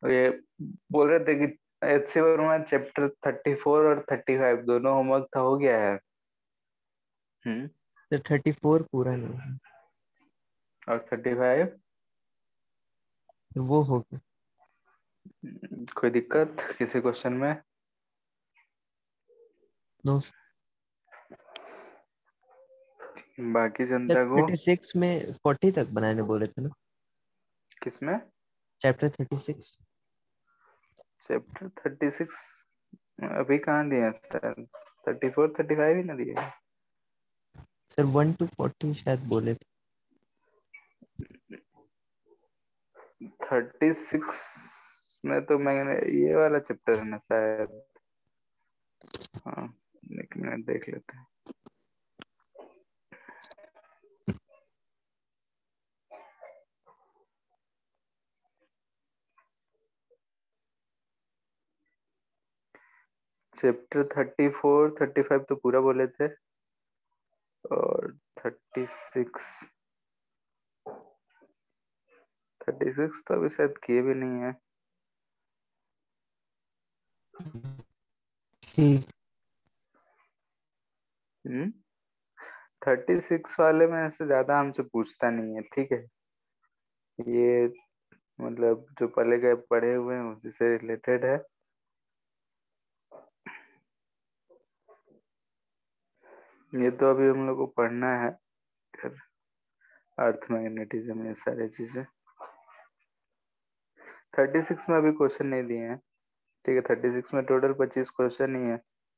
ये बोल रहे थे कि HC वर्मा चैप्टर 34 और 35 दोनों होमवर्क था, हो गया है। हम्म। तो 34 पूरा नहीं है, और 35? तो वो हो गया। कोई दिक्कत किसी क्वेश्चन में? नो बाकी सर, जनता को? 36 में 40 तक बनाने बोले थे ना, किसमें? चैप्टर 36। चैप्टर 36 अभी कहाँ दिए हैं सर? 34 35 ही ना दिए हैं। सर 1 to 40 शायद बोले थे। 36 में तो मैंने ये वाला चैप्टर है ना शायद। हाँ, एक मिनट देख लेते हैं। चैप्टर 34 35 तो पूरा बोले थे, और 36 तो अभी शायद किए भी नहीं है। ठीक। 36 वाले में से ज्यादा हमसे पूछता नहीं है, ठीक है। ये मतलब जो पहले गए पढ़े हुए हैं उसी से रिलेटेड है। ये तो अभी हम लोग को पढ़ना है, अर्थ मैग्नेटिज्म, ये सारी चीजें। 36 में अभी क्वेश्चन नहीं दिए हैं, ठीक है। 36 में टोटल 25 क्वेश्चन ही है,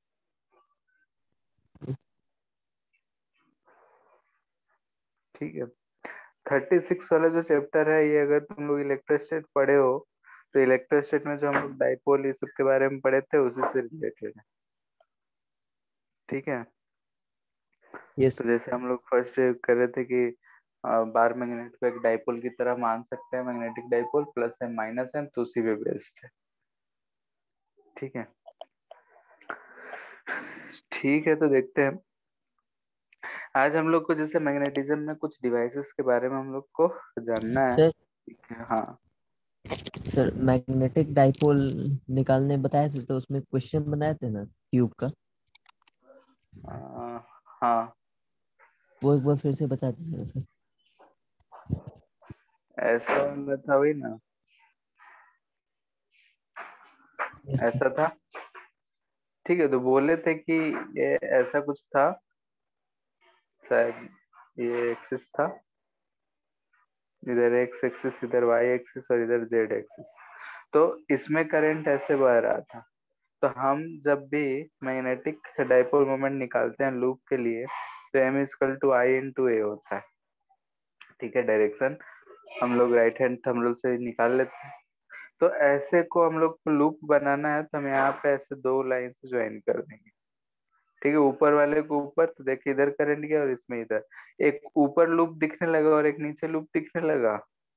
ठीक है। 36 वाला जो चैप्टर है, ये अगर तुम लोग इलेक्ट्रोस्टेट पढ़े हो तो इलेक्ट्रोस्टेट में जो हम लोग डाइपोल ये सब के बारे में पढ़े थे उसी से रिलेटेड है, ठीक है। यस। तो जैसे हम लोग फर्स्ट कर रहे थे कि बार मैग्नेट को एक डाइपोल की तरह मान सकते हैं, magnetic dipole, plus M minus M, तो उसी पे बेस्ड है, ठीक है। ठीक है, तो देखते हैं। आज हम लोग को जैसे मैग्नेटिज्म में कुछ डिवाइसेस के बारे में हम लोग को जानना है, सर, ठीक है। हाँ। सर मैग्नेटिक डाइपोल निकालने बताए थे, तो उसमें क्वेश्चन बनाए थे ना ट्यूब का। हाँ, वो एक बार फिर से बता दीजिए सर। ऐसा वाला था वही ना? Yes sir. ऐसा था, ठीक है। तो बोले थे कि ये ऐसा कुछ था शायद, ये एक्सिस था, इधर एक्स एक्सिस, इधर वाई एक्सिस, और इधर जेड एक्सिस। तो इसमें करंट ऐसे बह रहा था। तो हम जब भी मैग्नेटिक डाइपोल मोमेंट निकालते हैं लूप के लिए, तो M is equal to I into A होता है, ठीक है। डायरेक्शन हम लोग राइट हैंड थंब रूल से निकाल लेते हैं। तो ऐसे को हम लोग को लूप बनाना है, तो हम यहाँ पे ऐसे दो लाइन से ज्वाइन कर देंगे, ठीक है। ऊपर वाले को ऊपर, तो देखिए इधर करंट गया और इसमें इधर एक ऊपर लूप दिखने लगा और एक नीचे लूप दिखने लगा।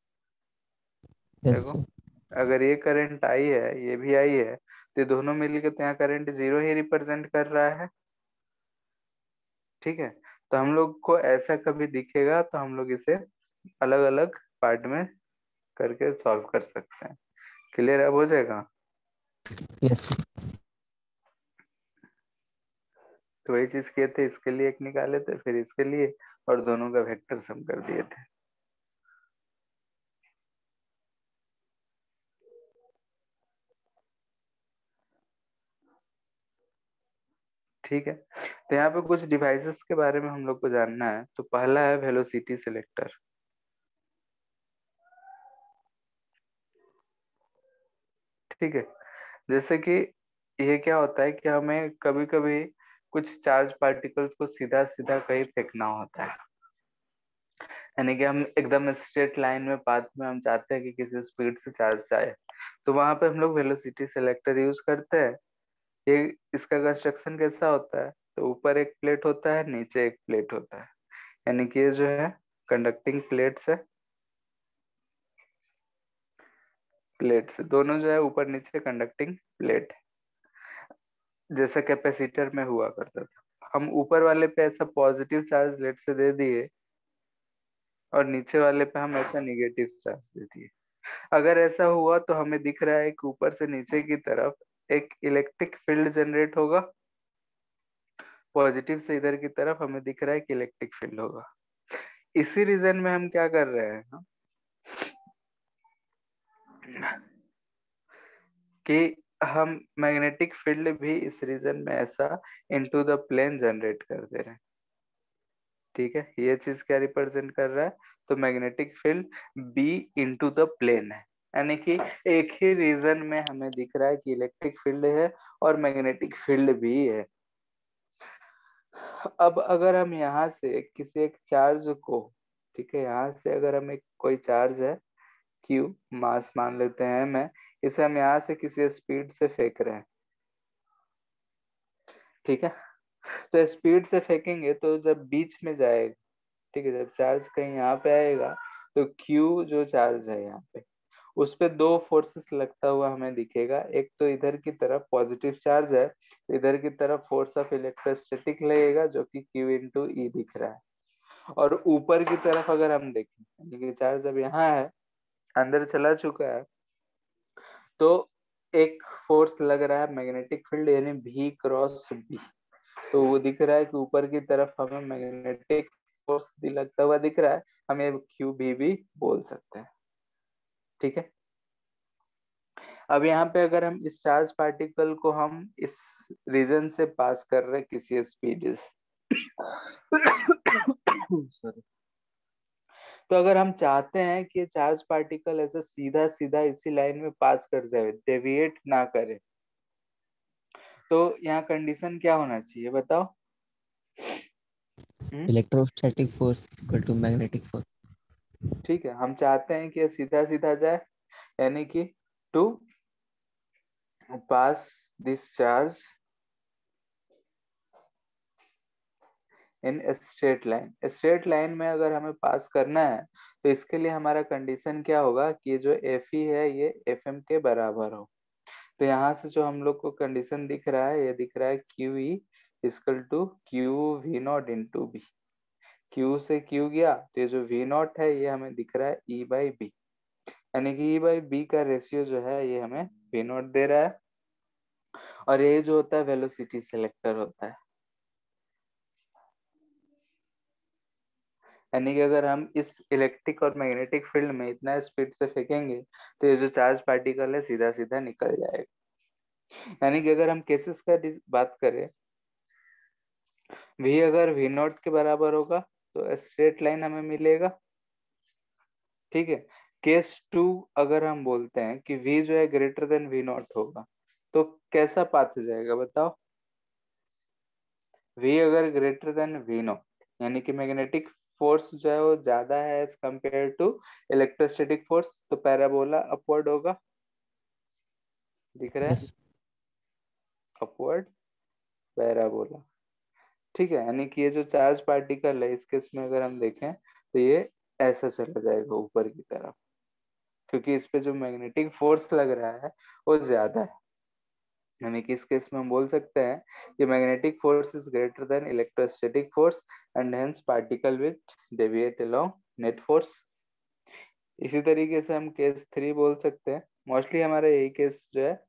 यस देखो, सर। अगर ये करंट आई है, ये भी आई है, तो ये दोनों मिलकर तो यहाँ करंट जीरो ही रिप्रेजेंट कर रहा है, ठीक है। तो हम लोग को ऐसा कभी दिखेगा तो हम लोग इसे अलग अलग पार्ट में करके सॉल्व कर सकते हैं। क्लियर अब हो जाएगा? Yes sir. तो वही चीज किए थे, इसके लिए एक निकाले थे, फिर इसके लिए, और दोनों का वेक्टर सम कर दिए थे, ठीक है। तो यहाँ पे कुछ डिवाइसेस के बारे में हम लोग को जानना है। तो पहला है वेलोसिटी सिलेक्टर, ठीक है। जैसे कि ये क्या होता है कि हमें कभी कभी कुछ चार्ज पार्टिकल्स को सीधा सीधा कहीं फेंकना होता है, यानी कि हम एकदम स्ट्रेट लाइन में पाथ में हम चाहते हैं कि किसी स्पीड से चार्ज जाए, तो वहां पे हम लोग वेलोसिटी सिलेक्टर यूज करते हैं। ये इसका कंस्ट्रक्शन कैसा होता है? तो ऊपर एक प्लेट होता है, नीचे एक प्लेट होता है, यानी कि ये जो है कंडक्टिंग प्लेट्स है, प्लेट से दोनों जो है ऊपर नीचे कंडक्टिंग प्लेट, जैसा कैपेसिटर में हुआ करता था। हम ऊपर वाले पे ऐसा पॉजिटिव चार्ज लेट से दे दिए, और नीचे वाले पे हम ऐसा निगेटिव चार्ज दे दिए, अगर ऐसा हुआ तो हमें दिख रहा है कि ऊपर से नीचे की तरफ एक इलेक्ट्रिक फील्ड जनरेट होगा, पॉजिटिव से इधर की तरफ हमें दिख रहा है कि इलेक्ट्रिक फील्ड होगा। इसी रीजन में हम क्या कर रहे हैं कि हम मैग्नेटिक फील्ड भी इस रीजन में ऐसा इनटू द प्लेन जनरेट कर दे रहे हैं। ठीक है, ये चीज क्या रिप्रेजेंट कर रहा है, तो magnetic field B into the plane है, यानी कि एक ही रीजन में हमें दिख रहा है कि इलेक्ट्रिक फील्ड है और मैग्नेटिक फील्ड भी है। अब अगर हम यहाँ से किसी एक चार्ज को, ठीक है, यहाँ से अगर हम एक कोई चार्ज है क्यू, मास मान लेते हैं मैं, इसे हम यहाँ से किसी स्पीड से फेंक रहे हैं, ठीक है, तो स्पीड से फेंकेंगे तो जब बीच में जाएगा, ठीक है, जब चार्ज कहीं यहाँ पे आएगा तो क्यू जो चार्ज है यहाँ पे, उस पे दो फोर्सेस लगता हुआ हमें दिखेगा। एक तो इधर की तरफ पॉजिटिव चार्ज है, इधर की तरफ फोर्स ऑफ इलेक्ट्रोस्टैटिक लगेगा जो कि क्यू इंटू ई दिख रहा है। और ऊपर की तरफ अगर हम देखें, यानी कि चार्ज अब यहाँ है, अंदर चला चुका है, तो एक फोर्स लग रहा है मैग्नेटिक फील्ड, यानी भी क्रॉस बी। तो वो दिख रहा है कि ऊपर की तरफ हमें मैग्नेटिक फोर्स लगता हुआ दिख रहा है, हम ये क्यू भी बोल सकते हैं। ठीक है, अब यहाँ पे अगर हम इस चार्ज पार्टिकल को हम इस रीजन से पास कर रहे हैं किसी स्पीड सॉरी, तो अगर हम चाहते हैं कि ये चार्ज पार्टिकल ऐसा सीधा सीधा इसी लाइन में पास कर जाए, डेविएट ना करे, तो यहाँ कंडीशन क्या होना चाहिए बताओ। Electrostatic force equal to magnetic force. ठीक है, हम चाहते हैं कि ये सीधा सीधा जाए, यानी कि to pass this charge in straight line. Straight line में अगर हमें पास करना है तो इसके लिए हमारा कंडीशन क्या होगा कि ये जो एफ ई है ये एफ एम के बराबर हो। तो यहाँ से जो हम लोग को कंडीशन दिख रहा है, ये दिख रहा है Q E equal to Q V not into B. Q से क्यू गया तो ये जो वी नॉट है ये हमें दिख रहा है ई बाई बी, यानी कि ई बाई बी का रेशियो जो है ये हमें वी नॉट दे रहा है, और ये जो होता है वेलोसिटी सिलेक्टर होता है। यानी कि अगर हम इस इलेक्ट्रिक और मैग्नेटिक फील्ड में इतना स्पीड से फेंकेंगे तो ये जो चार्ज पार्टिकल है सीधा सीधा निकल जाएगा। यानी कि अगर हम केसेस का बात करें, v अगर v नॉट के बराबर होगा तो स्ट्रेट लाइन हमें मिलेगा। ठीक है, केस टू अगर हम बोलते हैं कि v जो है ग्रेटर देन v नॉट होगा तो कैसा पाथ जाएगा बताओ। v अगर ग्रेटर देन v नॉट, यानी कि मैग्नेटिक फोर्स जो है वो ज्यादा है as compared to electrostatic force, तो पैराबोला अपवर्ड होगा, दिख रहा है, यस। Upward parabola. ठीक है, यानी कि ये जो चार्ज पार्टिकल है इस केस में अगर हम देखें तो ये ऐसा चला जाएगा ऊपर की तरफ, क्योंकि इस पे जो मैग्नेटिक फोर्स लग रहा है वो ज्यादा है। यानी कि इस केस में हम बोल सकते हैं कि magnetic force is greater than electrostatic force and hence particle will deviate along net force. इसी तरीके से हम केस थ्री बोल सकते हैं, मोस्टली हमारा यही केस जो है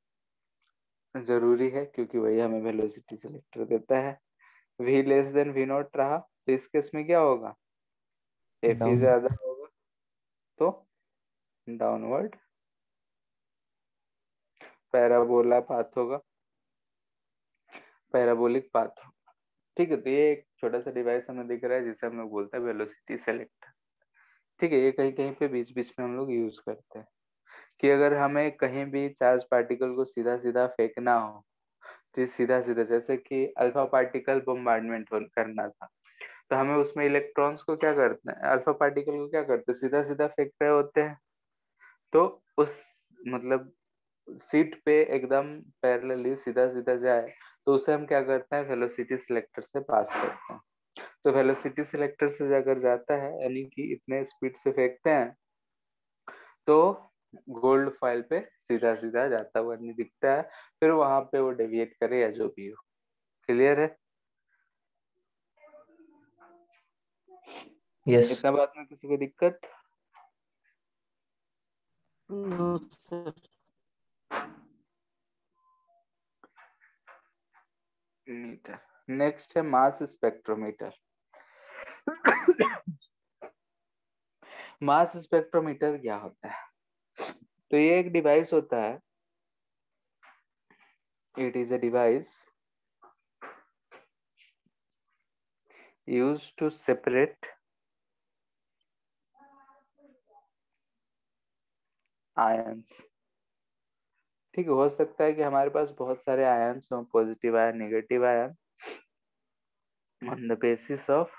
जरूरी है क्योंकि वही हमें वेलोसिटी सिलेक्टर देता है। v less than v not रहा तो इस केस में क्या होगा, एफ ही डाउन। ज्यादा होगा, तो डाउनवर्ड पैराबोला पाथ होगा, पैराबोलिक पाथ होगा। ठीक है, तो ये एक छोटा सा डिवाइस हमें दिख रहा है जिसे हम लोग बोलते हैं वेलोसिटी सेलेक्टर। ठीक है, ये कहीं कहीं पे बीच बीच में हम लोग यूज करते हैं कि अगर हमें कहीं भी चार्ज पार्टिकल को सीधा सीधा फेंकना हो, तो सीधा सीधा जैसे कि अल्फा पार्टिकल बम्बार्डमेंट करना था, तो हमें उसमें इलेक्ट्रॉन्स को क्या करते हैं, अल्फा पार्टिकल को क्या करते हैं, सीधा सीधा फेंक रहे होते हैं। तो उस मतलब सीट पे एकदम पैरेलली सीधा सीधा जाए तो उसे हम क्या करते हैं, वेलोसिटी सिलेक्टर से पास करते हैं। तो वेलोसिटी सिलेक्टर से अगर जाता है यानी कि इतने स्पीड से फेंकते हैं तो गोल्ड फॉइल पे सीधा सीधा जाता हुआ नहीं दिखता है, फिर वहां पे वो डेविएट करे या जो भी हो। क्लियर है, यस। इतना बात में किसी को दिक्कत। No sir. मीटर। नेक्स्ट है मास स्पेक्ट्रोमीटर। मास स्पेक्ट्रोमीटर क्या होता है? तो ये एक डिवाइस होता है। It is a device used to separate ions। ठीक है, हो सकता है कि हमारे पास बहुत सारे आयन्स हो, positive ion, negative ion, on the basis of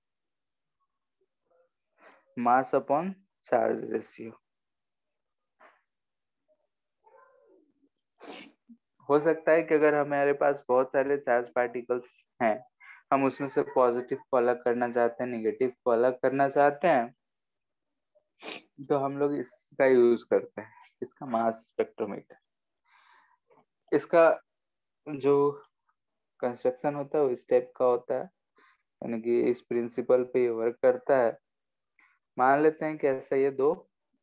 mass upon charge ratio. हो सकता है कि अगर हमारे पास बहुत सारे चार्ज पार्टिकल्स हैं, हम उसमें से पॉजिटिव को अलग करना चाहते हैं, नेगेटिव को अलग करना चाहते हैं, तो हम लोग इसका यूज करते हैं, इसका मास स्पेक्ट्रोमीटर। इसका जो कंस्ट्रक्शन होता है वो इस टाइप का होता है, यानी कि इस प्रिंसिपल पे ये वर्क करता है। मान लेते हैं कि ऐसा ये दो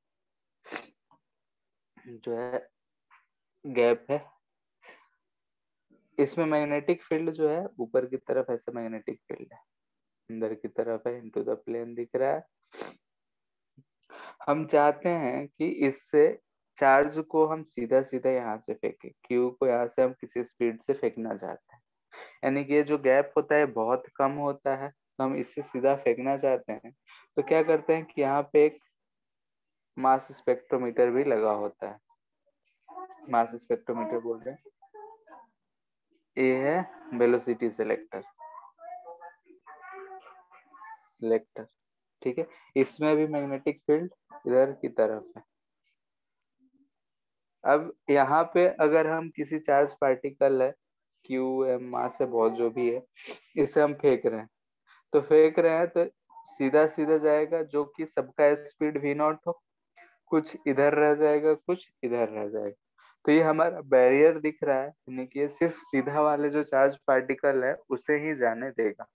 जो है गैप है, इसमें मैग्नेटिक फील्ड जो है ऊपर की तरफ ऐसा मैग्नेटिक फील्ड है, अंदर की तरफ है, इनटू द प्लेन दिख रहा है। हम चाहते हैं कि इससे चार्ज को हम सीधा सीधा यहाँ से फेंके, क्यू को यहाँ से हम किसी स्पीड से फेंकना चाहते हैं, यानी कि ये जो गैप होता है बहुत कम होता है, तो हम इससे सीधा फेंकना चाहते हैं। तो क्या करते हैं कि यहाँ पे एक मास स्पेक्ट्रोमीटर भी लगा होता है। मास स्पेक्ट्रोमीटर बोल रहे हैं, ये है वेलोसिटी सिलेक्टर। सिलेक्टर, ठीक है, इसमें भी मैग्नेटिक फील्ड इधर की तरफ है। अब यहाँ पे अगर हम किसी चार्ज पार्टिकल है, क्यू एम मास है बहुत जो भी है, इसे हम फेंक रहे हैं, तो फेंक रहे हैं तो सीधा सीधा जाएगा, जो कि सबका स्पीड वी नॉट हो, कुछ इधर रह जाएगा, कुछ इधर रह जाएगा। तो ये हमारा बैरियर दिख रहा है, यानी कि ये सिर्फ सीधा वाले जो चार्ज पार्टिकल है उसे ही जाने देगा।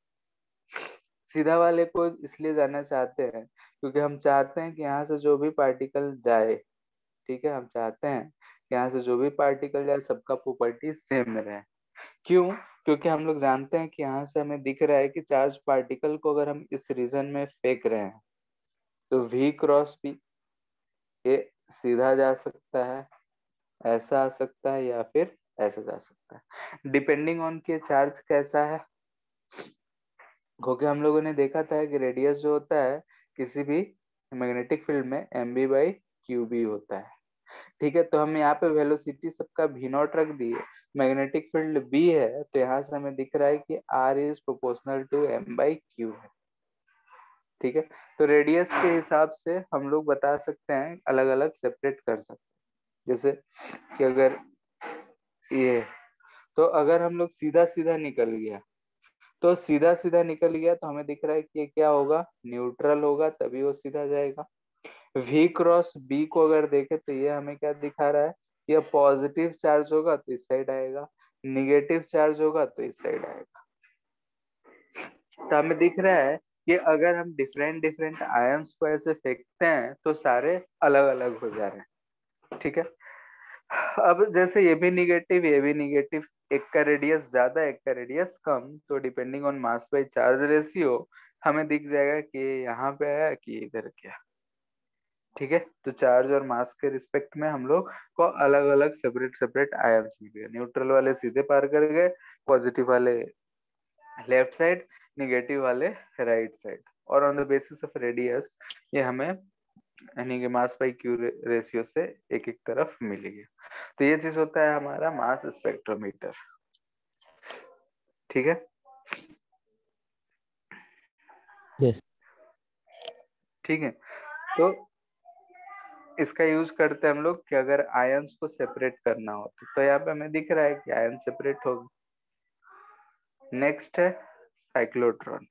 सीधा वाले को इसलिए जाना चाहते हैं क्योंकि हम चाहते हैं कि यहाँ से जो भी पार्टिकल जाए, ठीक है, हम चाहते हैं कि यहाँ से जो भी पार्टिकल जाए सबका प्रॉपर्टी सेम रहे। क्यों? क्योंकि हम लोग जानते हैं कि यहाँ से हमें दिख रहा है कि चार्ज पार्टिकल को अगर हम इस रीजन में फेंक रहे हैं तो V क्रॉस P ये सीधा जा सकता है, ऐसा आ सकता है, या फिर ऐसा जा सकता है, डिपेंडिंग ऑन कि चार्ज कैसा है। क्योंकि हम लोगों ने देखा था कि रेडियस जो होता है किसी भी मैग्नेटिक फील्ड में mb/qb होता है। ठीक है, तो हम यहाँ पे वेलोसिटी सबका v नॉट रख दिए, मैग्नेटिक फील्ड b है, तो यहाँ से हमें दिख रहा है कि r is proportional to m/q है। ठीक है, तो रेडियस के हिसाब से हम लोग बता सकते हैं, अलग अलग सेपरेट कर सकते हैं। जैसे कि अगर ये, तो अगर हम लोग सीधा सीधा निकल गया, तो सीधा सीधा निकल गया तो हमें दिख रहा है कि ये क्या होगा, न्यूट्रल होगा, तभी वो सीधा जाएगा। V क्रॉस B को अगर देखें तो ये हमें क्या दिखा रहा है, ये पॉजिटिव चार्ज होगा तो इस साइड आएगा, निगेटिव चार्ज होगा तो इस साइड आएगा। तो हमें दिख रहा है कि अगर हम डिफरेंट डिफरेंट आयंस को ऐसे फेंकते हैं तो सारे अलग अलग हो जा रहे हैं। ठीक है, अब जैसे ये भी निगेटिव, ये भी निगेटिव, एक का रेडियस ज्यादा, एक का रेडियस कम, तो depending on mass by charge ratio हमें दिख जाएगा कि यहाँ पे आया कि इधर क्या। ठीक है, तो चार्ज और मास के रिस्पेक्ट में हम लोग को अलग अलग सेपरेट सेपरेट आयंस मिल गए। न्यूट्रल वाले सीधे पार कर गए, पॉजिटिव वाले लेफ्ट साइड, निगेटिव वाले राइट साइड, और on the basis of radius ये हमें यानी कि मास बाई क्यू रेशियो से एक एक तरफ मिल गया। तो ये चीज होता है हमारा मास स्पेक्ट्रोमीटर। ठीक है, यस। ठीक है, तो इसका यूज करते हैं हम लोग कि अगर आयंस को सेपरेट करना हो तो यहाँ पे हमें दिख रहा है कि आयन सेपरेट होगा। नेक्स्ट है साइक्लोट्रॉन।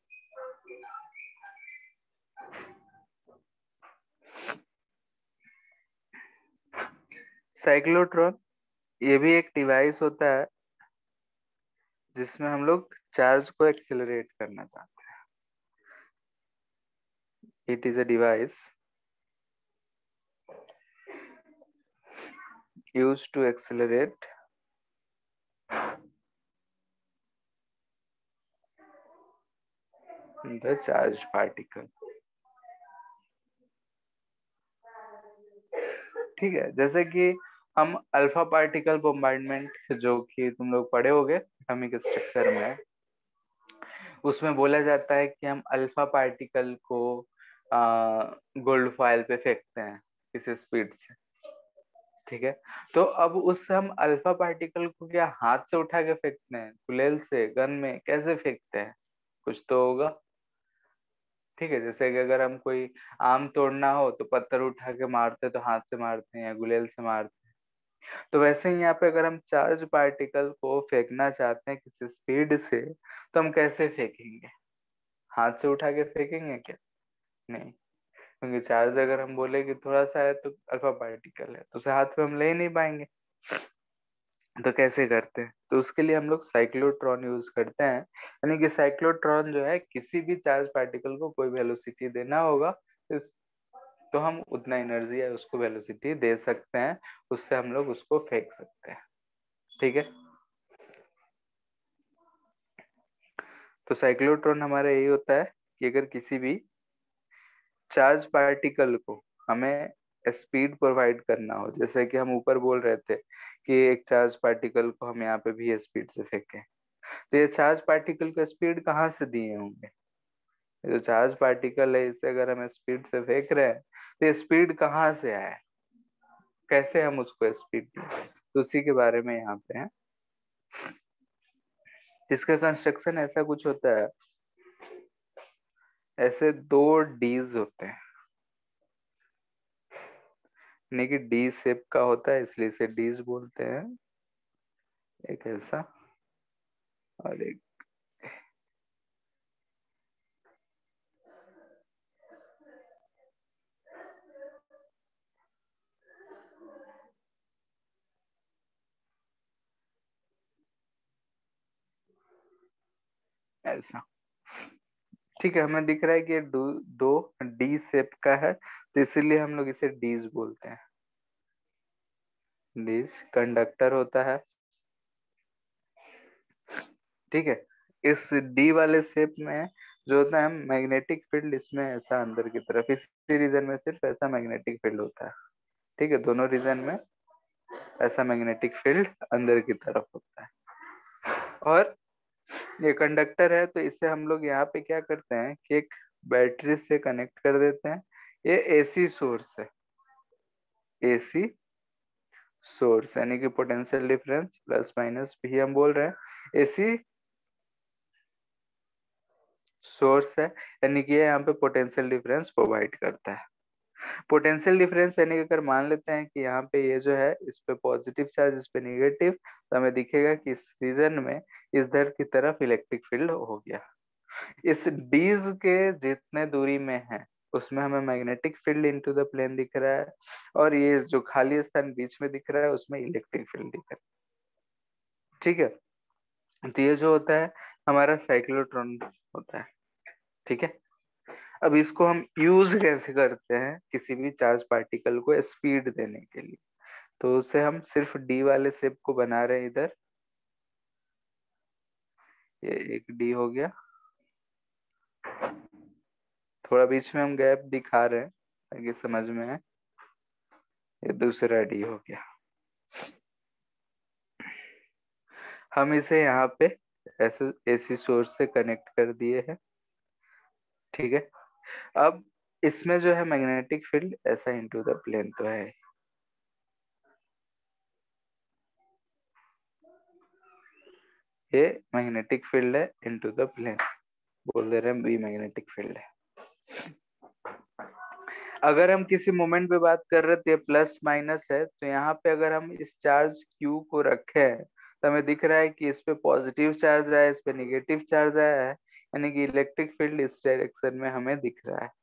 साइक्लोट्रॉन ये भी एक डिवाइस होता है जिसमें हम लोग चार्ज को एक्सेलरेट करना चाहते हैं। It is a device used to accelerate the charged particle. ठीक है, जैसे कि हम अल्फा पार्टिकल बॉम्बार्डमेंट जो कि तुम लोग पढ़े होगे एटॉमिक स्ट्रक्चर में, उसमें बोला जाता है कि हम अल्फा पार्टिकल को गोल्ड फॉइल पे फेंकते हैं किसी स्पीड से। ठीक है, तो अब उस हम अल्फा पार्टिकल को क्या हाथ से उठा के फेंकते हैं, गुलेल से, गन में, कैसे फेंकते हैं? कुछ तो होगा। ठीक है, जैसे कि अगर हम कोई आम तोड़ना हो तो पत्थर उठा के मारते तो हाथ से मारते हैं या गुलेल से मारते हैं। तो वैसे ही यहाँ पे अगर हम चार्ज पार्टिकल को फेंकना चाहते हैं किसी स्पीड से, तो हम कैसे फेंकेंगे? हाथ से उठा के फेंकेंगे क्या? नहीं, क्योंकि चार्ज अगर हम बोले कि थोड़ा सा है तो अल्फा पार्टिकल है, तो उसे हाथ में हम ले ही नहीं पाएंगे। तो कैसे करते हैं? तो उसके लिए हम लोग साइक्लोट्रॉन यूज करते हैं। यानी कि साइक्लोट्रॉन जो है, किसी भी चार्ज पार्टिकल को कोई वेलोसिटी देना होगा इस, तो हम उतना एनर्जी है उसको वेलोसिटी दे सकते हैं, उससे हम लोग उसको फेंक सकते हैं। ठीक है, तो साइक्लोट्रॉन हमारा यही होता है कि अगर किसी भी चार्ज पार्टिकल को हमें स्पीड प्रोवाइड करना हो, जैसे कि हम ऊपर बोल रहे थे कि एक चार्ज पार्टिकल को हम यहाँ पे भी स्पीड से फेंकें, तो ये चार्ज पार्टिकल का स्पीड कहाँ से दिए होंगे? ये जो चार्ज पार्टिकल है इसे अगर हम स्पीड से फेंक रहे हैं, तो ये स्पीड कहाँ से आया, कैसे हम उसको स्पीड दें? तो उसी के बारे में यहाँ पे है। इसका कंस्ट्रक्शन ऐसा कुछ होता है, ऐसे दो डीज होते हैं, यानी कि डी शेप का होता है इसलिए इसे डीज बोलते हैं। एक ऐसा और एक ऐसा। ठीक है, हमें दिख रहा है कि ये दो डी शेप का है, तो इसीलिए हम लोग इसे डीज बोलते हैं। डीज कंडक्टर होता है। ठीक है, इस डी वाले शेप में जो होता है मैग्नेटिक फील्ड, इसमें ऐसा अंदर की तरफ, इसी रीजन में सिर्फ ऐसा मैग्नेटिक फील्ड होता है। ठीक है, दोनों रीजन में ऐसा मैग्नेटिक फील्ड अंदर की तरफ होता है। और ये कंडक्टर है, तो इसे हम लोग यहाँ पे क्या करते हैं कि एक बैटरी से कनेक्ट कर देते हैं। ये एसी सोर्स है, एसी सोर्स, यानी कि पोटेंशियल डिफरेंस प्लस माइनस भी हम बोल रहे हैं, एसी सोर्स है, यानी कि ये यहाँ पे पोटेंशियल डिफरेंस प्रोवाइड करता है। पोटेंशियल डिफरेंस यानी कि अगर मान लेते हैं कि यहाँ पे ये जो है इस पे पॉजिटिव चार्ज, इस पे निगेटिव, तो हमें दिखेगा कि इस रीजन में इधर की तरफ इलेक्ट्रिक फील्ड हो गया। इस डीज के जितने दूरी में है उसमें हमें magnetic field into the plane दिख रहा है, और ये जो खाली स्थान बीच में दिख रहा है उसमें इलेक्ट्रिक फील्ड दिख रहा है। ठीक है, तो ये जो होता है हमारा साइक्लोट्रॉन होता है। ठीक है, अब इसको हम यूज कैसे करते हैं किसी भी चार्ज पार्टिकल को स्पीड देने के लिए? तो उसे हम सिर्फ डी वाले शेप को बना रहे हैं इधर, ये एक डी हो गया, थोड़ा बीच में हम गैप दिखा रहे हैं ताकि समझ में आए, ये दूसरा डी हो गया। हम इसे यहाँ पे ऐसे एसी सोर्स से कनेक्ट कर दिए हैं। ठीक है, अब इसमें जो है मैग्नेटिक फील्ड ऐसा इनटू द प्लेन तो है, ये मैग्नेटिक फील्ड है इनटू द प्लेन, बोल दे रहे हैं बी मैग्नेटिक फील्ड है। अगर हम किसी मोमेंट पे बात कर रहे थे प्लस माइनस है, तो यहाँ पे अगर हम इस चार्ज क्यू को रखे हैं तो हमें दिख रहा है कि इस पे पॉजिटिव चार्ज आया है, इस पे निगेटिव चार्ज आया है, यानी कि इलेक्ट्रिक फील्ड इस डायरेक्शन में हमें दिख रहा है।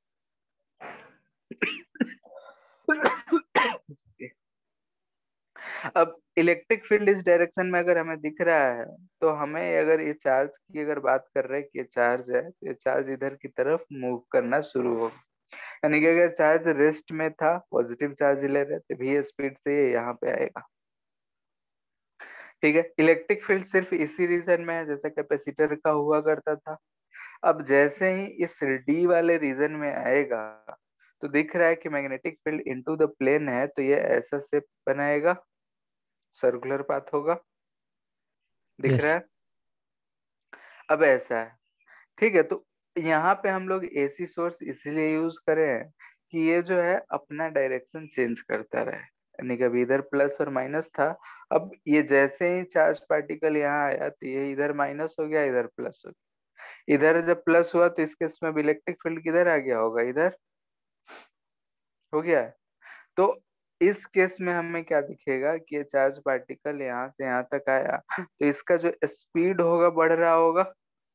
अब इलेक्ट्रिक फील्ड इस डायरेक्शन में अगर हमें दिख रहा है, तो हमें अगर ये चार्ज की अगर बात कर रहे हैं कि ये चार्ज है, तो ये चार्ज इधर की तरफ मूव करना शुरू होगा, यानी कि अगर चार्ज रेस्ट में था, पॉजिटिव चार्ज ले रहे थे, भी स्पीड से ये यहाँ पे आएगा। ठीक है, इलेक्ट्रिक फील्ड सिर्फ इसी रीजन में है जैसे कैपेसिटर का हुआ करता था। अब जैसे ही इस डी वाले रीजन में आएगा तो दिख रहा है कि magnetic field into the plane है, तो ये ऐसा शेप बनाएगा, सर्कुलर पाथ होगा, दिख रहा यस। है। अब ऐसा है, ठीक है, तो यहाँ पे हम लोग एसी सोर्स इसलिए यूज करे हैं कि ये जो है अपना डायरेक्शन चेंज करता रहे, यानी कभी इधर प्लस और माइनस था, अब ये जैसे ही चार्ज पार्टिकल यहाँ आया तो ये इधर माइनस हो गया, इधर प्लस हो गया। इधर जब प्लस हुआ तो इस केस में इलेक्ट्रिक फील्ड किधर आ गया होगा, इधर हो गया है। तो इस केस में हमें क्या दिखेगा कि ये चार्ज पार्टिकल यहाँ से यहाँ तक आया तो इसका जो स्पीड होगा बढ़ रहा होगा,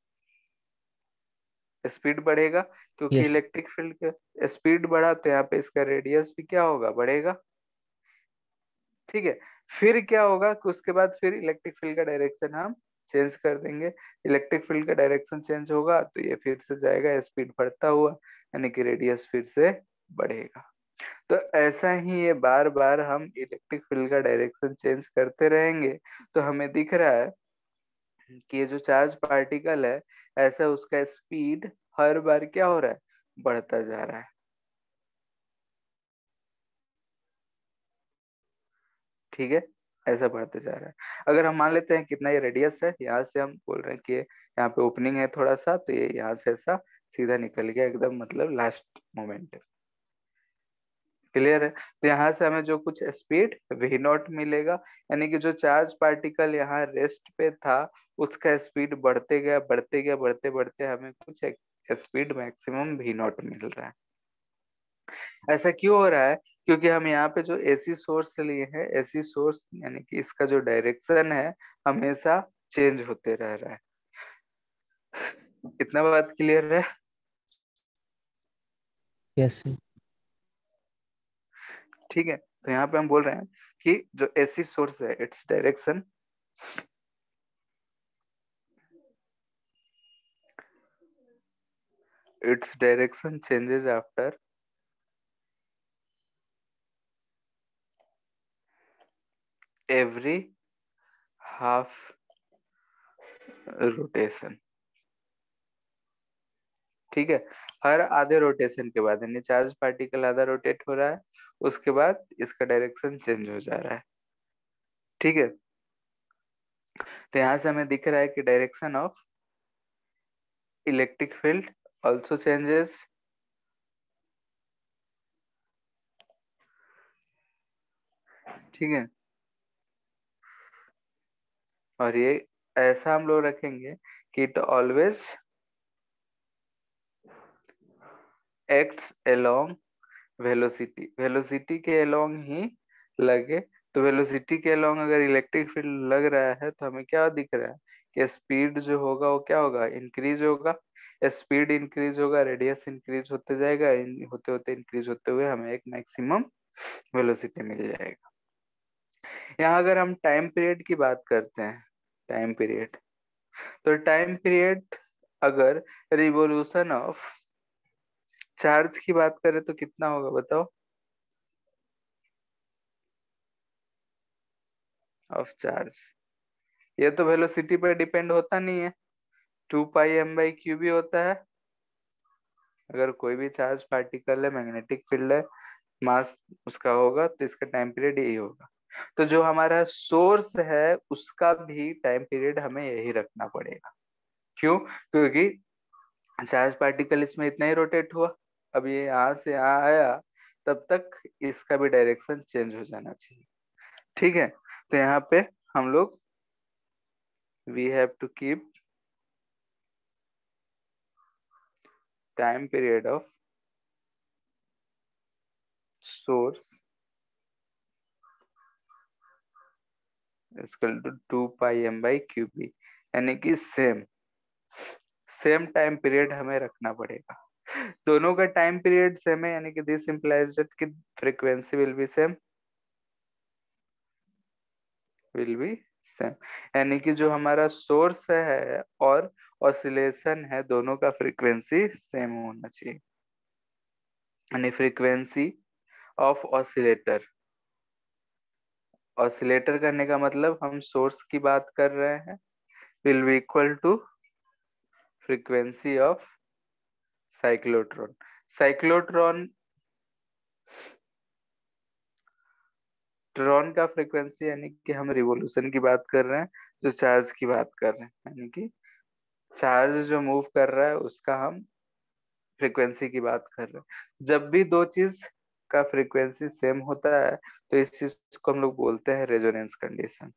स्पीड बढ़ेगा, क्योंकि यस। इलेक्ट्रिक फील्ड का स्पीड बढ़ा तो यहाँ पे इसका रेडियस भी क्या होगा, बढ़ेगा। ठीक है, फिर क्या होगा कि उसके बाद फिर इलेक्ट्रिक फील्ड का डायरेक्शन हम चेंज कर देंगे, इलेक्ट्रिक फील्ड का डायरेक्शन चेंज होगा तो ये फिर से जाएगा स्पीड बढ़ता हुआ, यानी कि रेडियस फिर से बढ़ेगा। तो ऐसा ही ये बार बार हम इलेक्ट्रिक फील्ड का डायरेक्शन चेंज करते रहेंगे। तो हमें दिख रहा है कि ये जो चार्ज पार्टिकल है, ऐसा उसका स्पीड हर बार क्या हो रहा है, बढ़ता जा रहा है। ठीक है, ऐसा बढ़ते जा रहा है। अगर हम मान लेते हैं कितना ये रेडियस है, यहाँ से हम बोल रहे हैं कि यहाँ पे ओपनिंग है थोड़ा सा, तो ये यहाँ से ऐसा सीधा निकल गया एकदम, मतलब लास्ट मोमेंट। क्लियर है, तो यहाँ से हमें जो कुछ स्पीड वी नॉट मिलेगा, यानी कि जो चार्ज पार्टिकल यहाँ रेस्ट पे था उसका स्पीड बढ़ते गया बढ़ते गया बढ़ते बढ़ते हमें कुछ स्पीड मैक्सिमम वी नॉट मिल रहा है। ऐसा क्यों हो रहा है, क्योंकि हम यहाँ पे जो एसी सोर्स लिए हैं, एसी सोर्स यानी कि इसका जो डायरेक्शन है हमेशा चेंज होते रह रहा है। इतना बात क्लियर है। यस। ठीक है, तो यहाँ पे हम बोल रहे हैं कि जो एसी सोर्स है its direction changes after every half rotation. ठीक है, हर आधे रोटेशन के बाद, यानी चार्ज पार्टिकल आधा रोटेट हो रहा है उसके बाद इसका डायरेक्शन चेंज हो जा रहा है। ठीक है, तो यहाँ से हमें दिख रहा है कि direction of electric field also changes. ठीक है, और ये ऐसा हम लोग रखेंगे कि it always acts along velocity, velocity के अलोंग ही लगे। तो वेलोसिटी के अलोंग अगर इलेक्ट्रिक फील्ड लग रहा है तो हमें क्या दिख रहा है कि स्पीड जो होगा वो क्या होगा, इंक्रीज होगा। स्पीड इंक्रीज होगा, रेडियस इंक्रीज होते जाएगा, होते होते इंक्रीज होते हुए हमें एक मैक्सिमम वेलोसिटी मिल जाएगा। यहाँ अगर हम टाइम पीरियड की बात करते हैं, टाइम पीरियड, तो टाइम पीरियड अगर रिवॉल्यूशन ऑफ चार्ज की बात करें तो कितना होगा बताओ, ऑफ चार्ज। ये तो वेलोसिटी पर डिपेंड होता नहीं है, 2 पाई m/क्यू भी होता है। अगर कोई भी चार्ज पार्टिकल है, मैग्नेटिक फील्ड है, मास उसका होगा तो इसका टाइम पीरियड यही होगा। तो जो हमारा सोर्स है उसका भी टाइम पीरियड हमें यही रखना पड़ेगा। क्यों, क्योंकि चार्ज पार्टिकल इसमें इतना ही रोटेट हुआ, अब ये यहाँ से यहाँ आया, तब तक इसका भी डायरेक्शन चेंज हो जाना चाहिए। ठीक है, तो यहाँ पे हम लोग we have to keep time period of source equal to 2 pi m/क्यूबी, यानी कि सेम सेम टाइम पीरियड हमें रखना पड़ेगा। दोनों का टाइम पीरियड सेम है, यानी कि दिस इंप्लाइज दैट कि frequency will be same, will be same, यानी कि जो हमारा सोर्स है और ऑसिलेशन है दोनों का फ्रीक्वेंसी सेम होना चाहिए। यानी फ्रीक्वेंसी ऑफ ऑसिलेटर। ऑसिलेटर करने का मतलब हम सोर्स की बात कर रहे हैं, will be equal to frequency of cyclotron. Cyclotron ट्रॉन का फ्रीक्वेंसी यानी कि हम रिवॉल्यूशन की बात कर रहे हैं, जो चार्ज की बात कर रहे हैं, यानी कि चार्ज जो मूव कर रहा है उसका हम फ्रीक्वेंसी की बात कर रहे हैं। जब भी दो चीज का फ्रीक्वेंसी सेम होता है तो इस चीज को हम लोग बोलते हैं रेजोनेंस कंडीशन।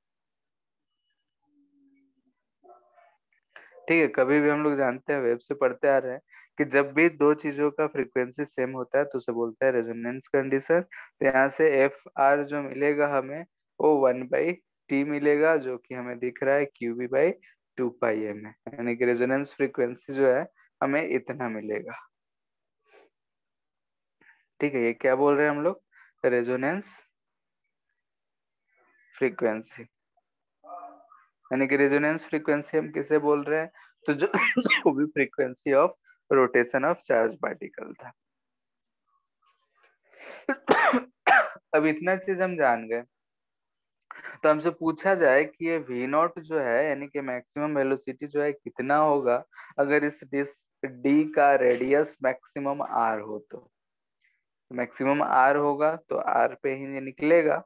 ठीक है, कभी भी हम लोग जानते हैं, वेब से पढ़ते आ रहे हैं कि जब भी दो चीजों का फ्रीक्वेंसी सेम होता है तो उसे बोलते हैं रेजोनेंस कंडीशन। तो यहाँ से एफ आर जो मिलेगा हमें, वो 1/t मिलेगा, जो कि हमें दिख रहा है QB/2πm है, यानी कि रेजोनेंस फ्रीक्वेंसी जो है हमें इतना मिलेगा। ठीक है, ये क्या बोल रहे हैं हम लोग, रेजोनेंस फ्रीक्वेंसी। यानी कि रेजोनेंस फ्रीक्वेंसी हम किसे बोल रहे हैं, तो जो वो भी frequency of rotation of charge particle था। अब इतना चीज हम जान गए, तो हमसे पूछा जाए कि ये वी नॉट जो है यानी कि मैक्सिमम वेलोसिटी जो है कितना होगा अगर इस डिस्क डी का रेडियस मैक्सिमम आर हो। तो मैक्सिमम आर होगा तो आर पे ही ये निकलेगा।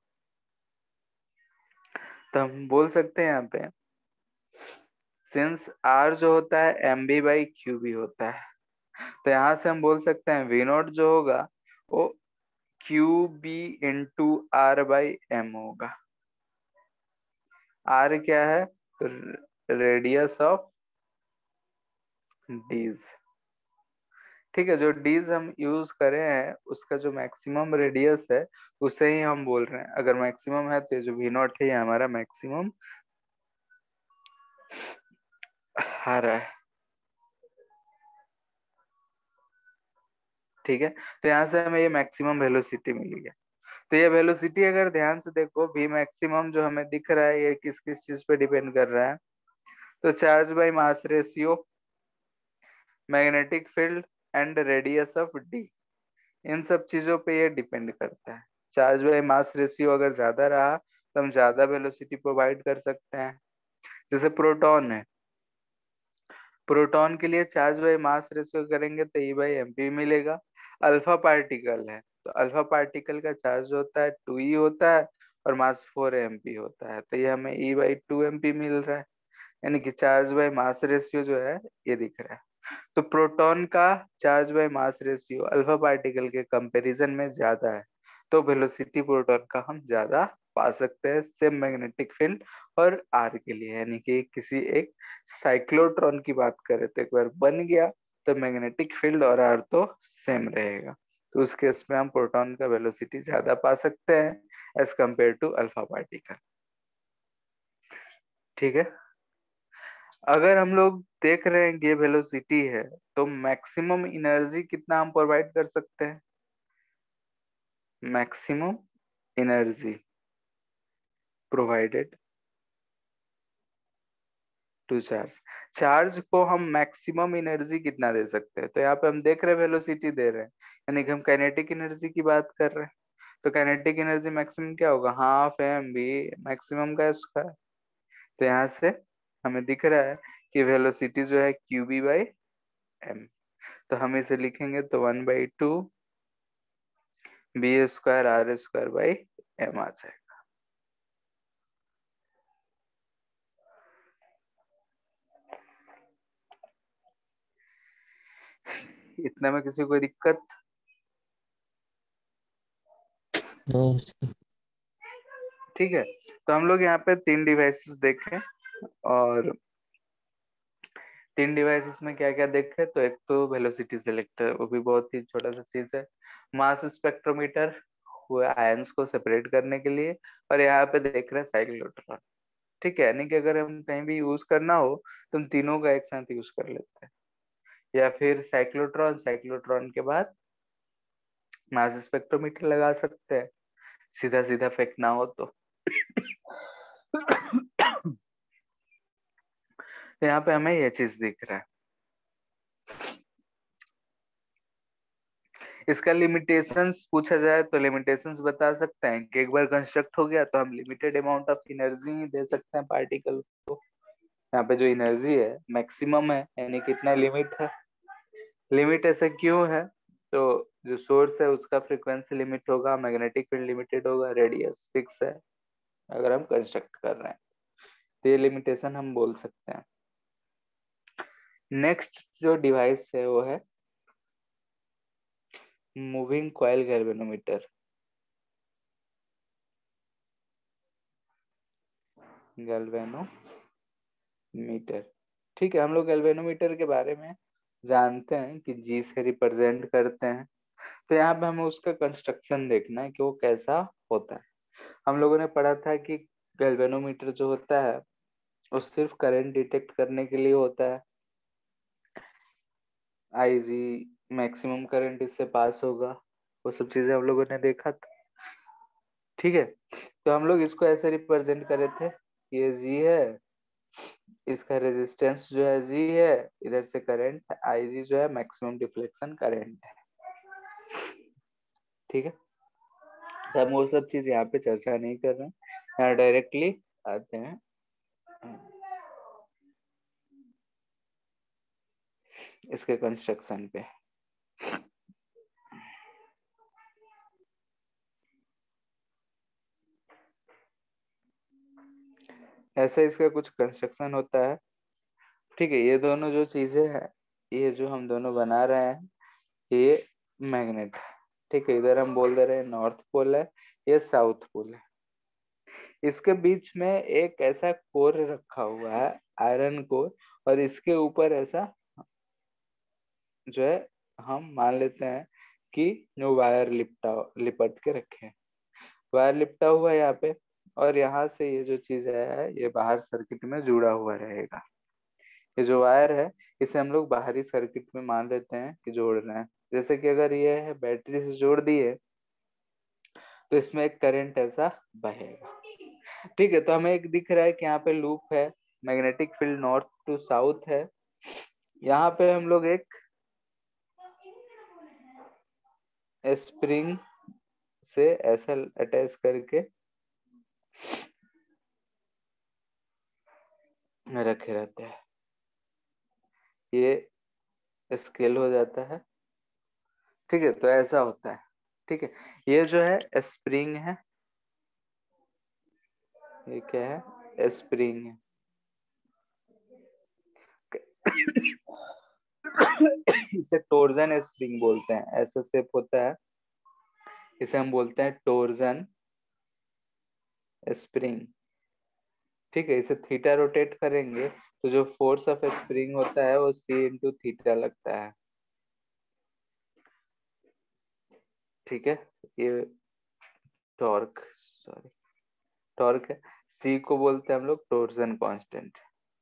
तो हम बोल सकते हैं यहाँ पे, सिंस आर जो होता है MB/QB होता है, तो यहाँ से हम बोल सकते हैं वी नॉट जो होगा वो QB/R/M होगा। आर क्या है, रेडियस ऑफ डीज। ठीक है, जो डीज हम यूज करे हैं उसका जो मैक्सिमम रेडियस है उसे ही हम बोल रहे हैं। अगर मैक्सिमम है तो ये जो वी नॉट है ये हमारा मैक्सिमम आ रहा है। ठीक है, तो यहाँ से हमें ये मैक्सिमम वेलोसिटी मिली है। तो ये वेलोसिटी अगर ध्यान से देखो, वी मैक्सिमम जो हमें दिख रहा है ये किस किस चीज पे डिपेंड कर रहा है, तो charge by mass ratio, magnetic field and radius of D, इन सब चीजों पे ये डिपेंड करता है। चार्ज बाय मास रेशियो अगर ज्यादा रहा तो हम ज्यादा वेलोसिटी प्रोवाइड कर सकते हैं। जैसे प्रोटॉन है, प्रोटॉन के लिए चार्ज बाय मास रेशियो करेंगे तो E/mp मिलेगा। अल्फा पार्टिकल है तो अल्फा पार्टिकल का चार्ज होता है 2e होता है और मास 4mp होता है, तो ये हमें E/2mp मिल रहा है, यानी कि चार्ज बाय मास रेशियो जो है ये दिख रहा है। तो प्रोटॉन का charge by mass ratio alpha particle के कंपैरिजन में ज्यादा है, तो वेलोसिटी प्रोटॉन का हम ज्यादा पा सकते हैं सेम मैग्नेटिक फील्ड और आर के लिए। यानी कि किसी एक साइक्लोट्रॉन की बात करें तो एक बार बन गया तो मैग्नेटिक फील्ड और आर तो सेम रहेगा, तो उस केस में हम प्रोटॉन का वेलोसिटी ज्यादा पा सकते हैं as compared to alpha particle. ठीक है, अगर हम लोग देख रहे हैं ये वेलोसिटी है तो मैक्सिमम एनर्जी कितना हम प्रोवाइड कर सकते हैं, maximum energy provided to charge. Charge को हम मैक्सिमम एनर्जी कितना दे सकते हैं, तो यहाँ पे हम देख रहे हैं वेलोसिटी दे रहे हैं, यानी कि हम काइनेटिक एनर्जी की बात कर रहे हैं। तो काइनेटिक एनर्जी मैक्सिमम क्या होगा, हाफ एम बी मैक्सिमम का स्क्वायर। तो यहाँ से हमें दिख रहा है कि वेलोसिटी जो है QB/m, तो हम इसे लिखेंगे तो 1/2 B² R² आ जाएगा। इतना में किसी को कोई दिक्कत? नहीं। ठीक है, तो हम लोग यहाँ पे 3 डिवाइसेस देखें, और 3 डिवाइसेस में क्या क्या देखे, तो एक तो वेलोसिटी सिलेक्टर, वो भी बहुत ही छोटा सा चीज है। मास स्पेक्ट्रोमीटर, वो आयंस को सेपरेट करने के लिए। और यहाँ पे देख रहे हैं साइक्लोट्रॉन। ठीक है, यानी कि अगर हम कहीं भी यूज करना हो तो हम तीनों का एक साथ यूज कर लेते हैं, या फिर साइक्लोट्रॉन, साइक्लोट्रॉन के बाद मास स्पेक्ट्रोमीटर लगा सकते हैं, सीधा सीधा फेंकना हो तो। यहाँ पे हमें ये चीज दिख रहा है। इसका लिमिटेशंस पूछा जाए तो लिमिटेशंस बता सकते हैं कि एक बार कंस्ट्रक्ट हो गया तो हम लिमिटेड अमाउंट ऑफ एनर्जी ही दे सकते हैं पार्टिकल को। यहाँ पे जो एनर्जी है मैक्सिमम है, यानी कितना लिमिट है। लिमिट ऐसे क्यों है? तो जो सोर्स है उसका फ्रीक्वेंसी लिमिट होगा, मैग्नेटिक फील्ड लिमिटेड होगा, रेडियस फिक्स है अगर हम कंस्ट्रक्ट कर रहे हैं, तो ये लिमिटेशन हम बोल सकते हैं। नेक्स्ट जो डिवाइस है वो है मूविंग कॉइल गैल्वेनोमीटर। गैल्वेनोमीटर, ठीक है, हम लोग गैल्वेनोमीटर के बारे में जानते हैं कि जी से रिप्रेजेंट करते हैं। तो यहाँ पे हमें उसका कंस्ट्रक्शन देखना है कि वो कैसा होता है। हम लोगों ने पढ़ा था कि गैल्वेनोमीटर जो होता है वो सिर्फ करंट डिटेक्ट करने के लिए होता है। आईजी, मैक्सिमम करंट इससे पास होगा, वो सब चीजें हम लोगों ने देखा था। ठीक है, तो हम लोग इसको ऐसे रिप्रेजेंट करे थे, ये जी है, इसका रेजिस्टेंस जो है जी है, इधर से करंट आईजी जो है मैक्सिमम डिफ्लेक्शन करंट है। ठीक है, तो हम वो सब चीज यहाँ पे चर्चा नहीं कर रहे हैं, यहाँ डायरेक्टली आते हैं इसके कंस्ट्रक्शन पे। ऐसे इसका कुछ कंस्ट्रक्शन होता है। ठीक है, ये दोनों जो चीजें हैं, ये जो हम दोनों बना रहे हैं, ये मैग्नेट है। ठीक है, इधर हम बोल दे रहे हैं नॉर्थ पोल है, ये साउथ पोल है। इसके बीच में एक ऐसा कोर रखा हुआ है, आयरन कोर, और इसके ऊपर ऐसा जो है हम मान लेते हैं कि जो वायर लिपट के रखे हैं, वायर लिपटा हुआ है यहाँ पे, और यहाँ से ये जो चीज है ये बाहर सर्किट में जुड़ा हुआ रहेगा। ये जो वायर है इसे हम लोग बाहरी सर्किट में मान लेते हैं कि जोड़ रहे हैं। जैसे कि अगर ये है बैटरी से जोड़ दिए तो इसमें एक करंट ऐसा बहेगा। ठीक है, तो हमें एक दिख रहा है कि यहाँ पे लूप है, magnetic field north to south है। यहाँ पे हम लोग एक स्प्रिंग से ऐसा अटैच करके रखे रहते हैं, ये स्केल हो जाता है। ठीक है, तो ऐसा होता है। ठीक है, ये जो है स्प्रिंग है, ये क्या है, स्प्रिंग है। इसे टोर्जन स्प्रिंग बोलते हैं, ऐसा शेप होता है, इसे हम बोलते हैं टोर्जन स्प्रिंग। ठीक है, इसे थीटा रोटेट करेंगे तो जो फोर्स ऑफ स्प्रिंग होता है वो सी इंटू थीटा लगता है। ठीक है, ये टॉर्क है, सी को बोलते हैं हम लोग टोर्जन कांस्टेंट।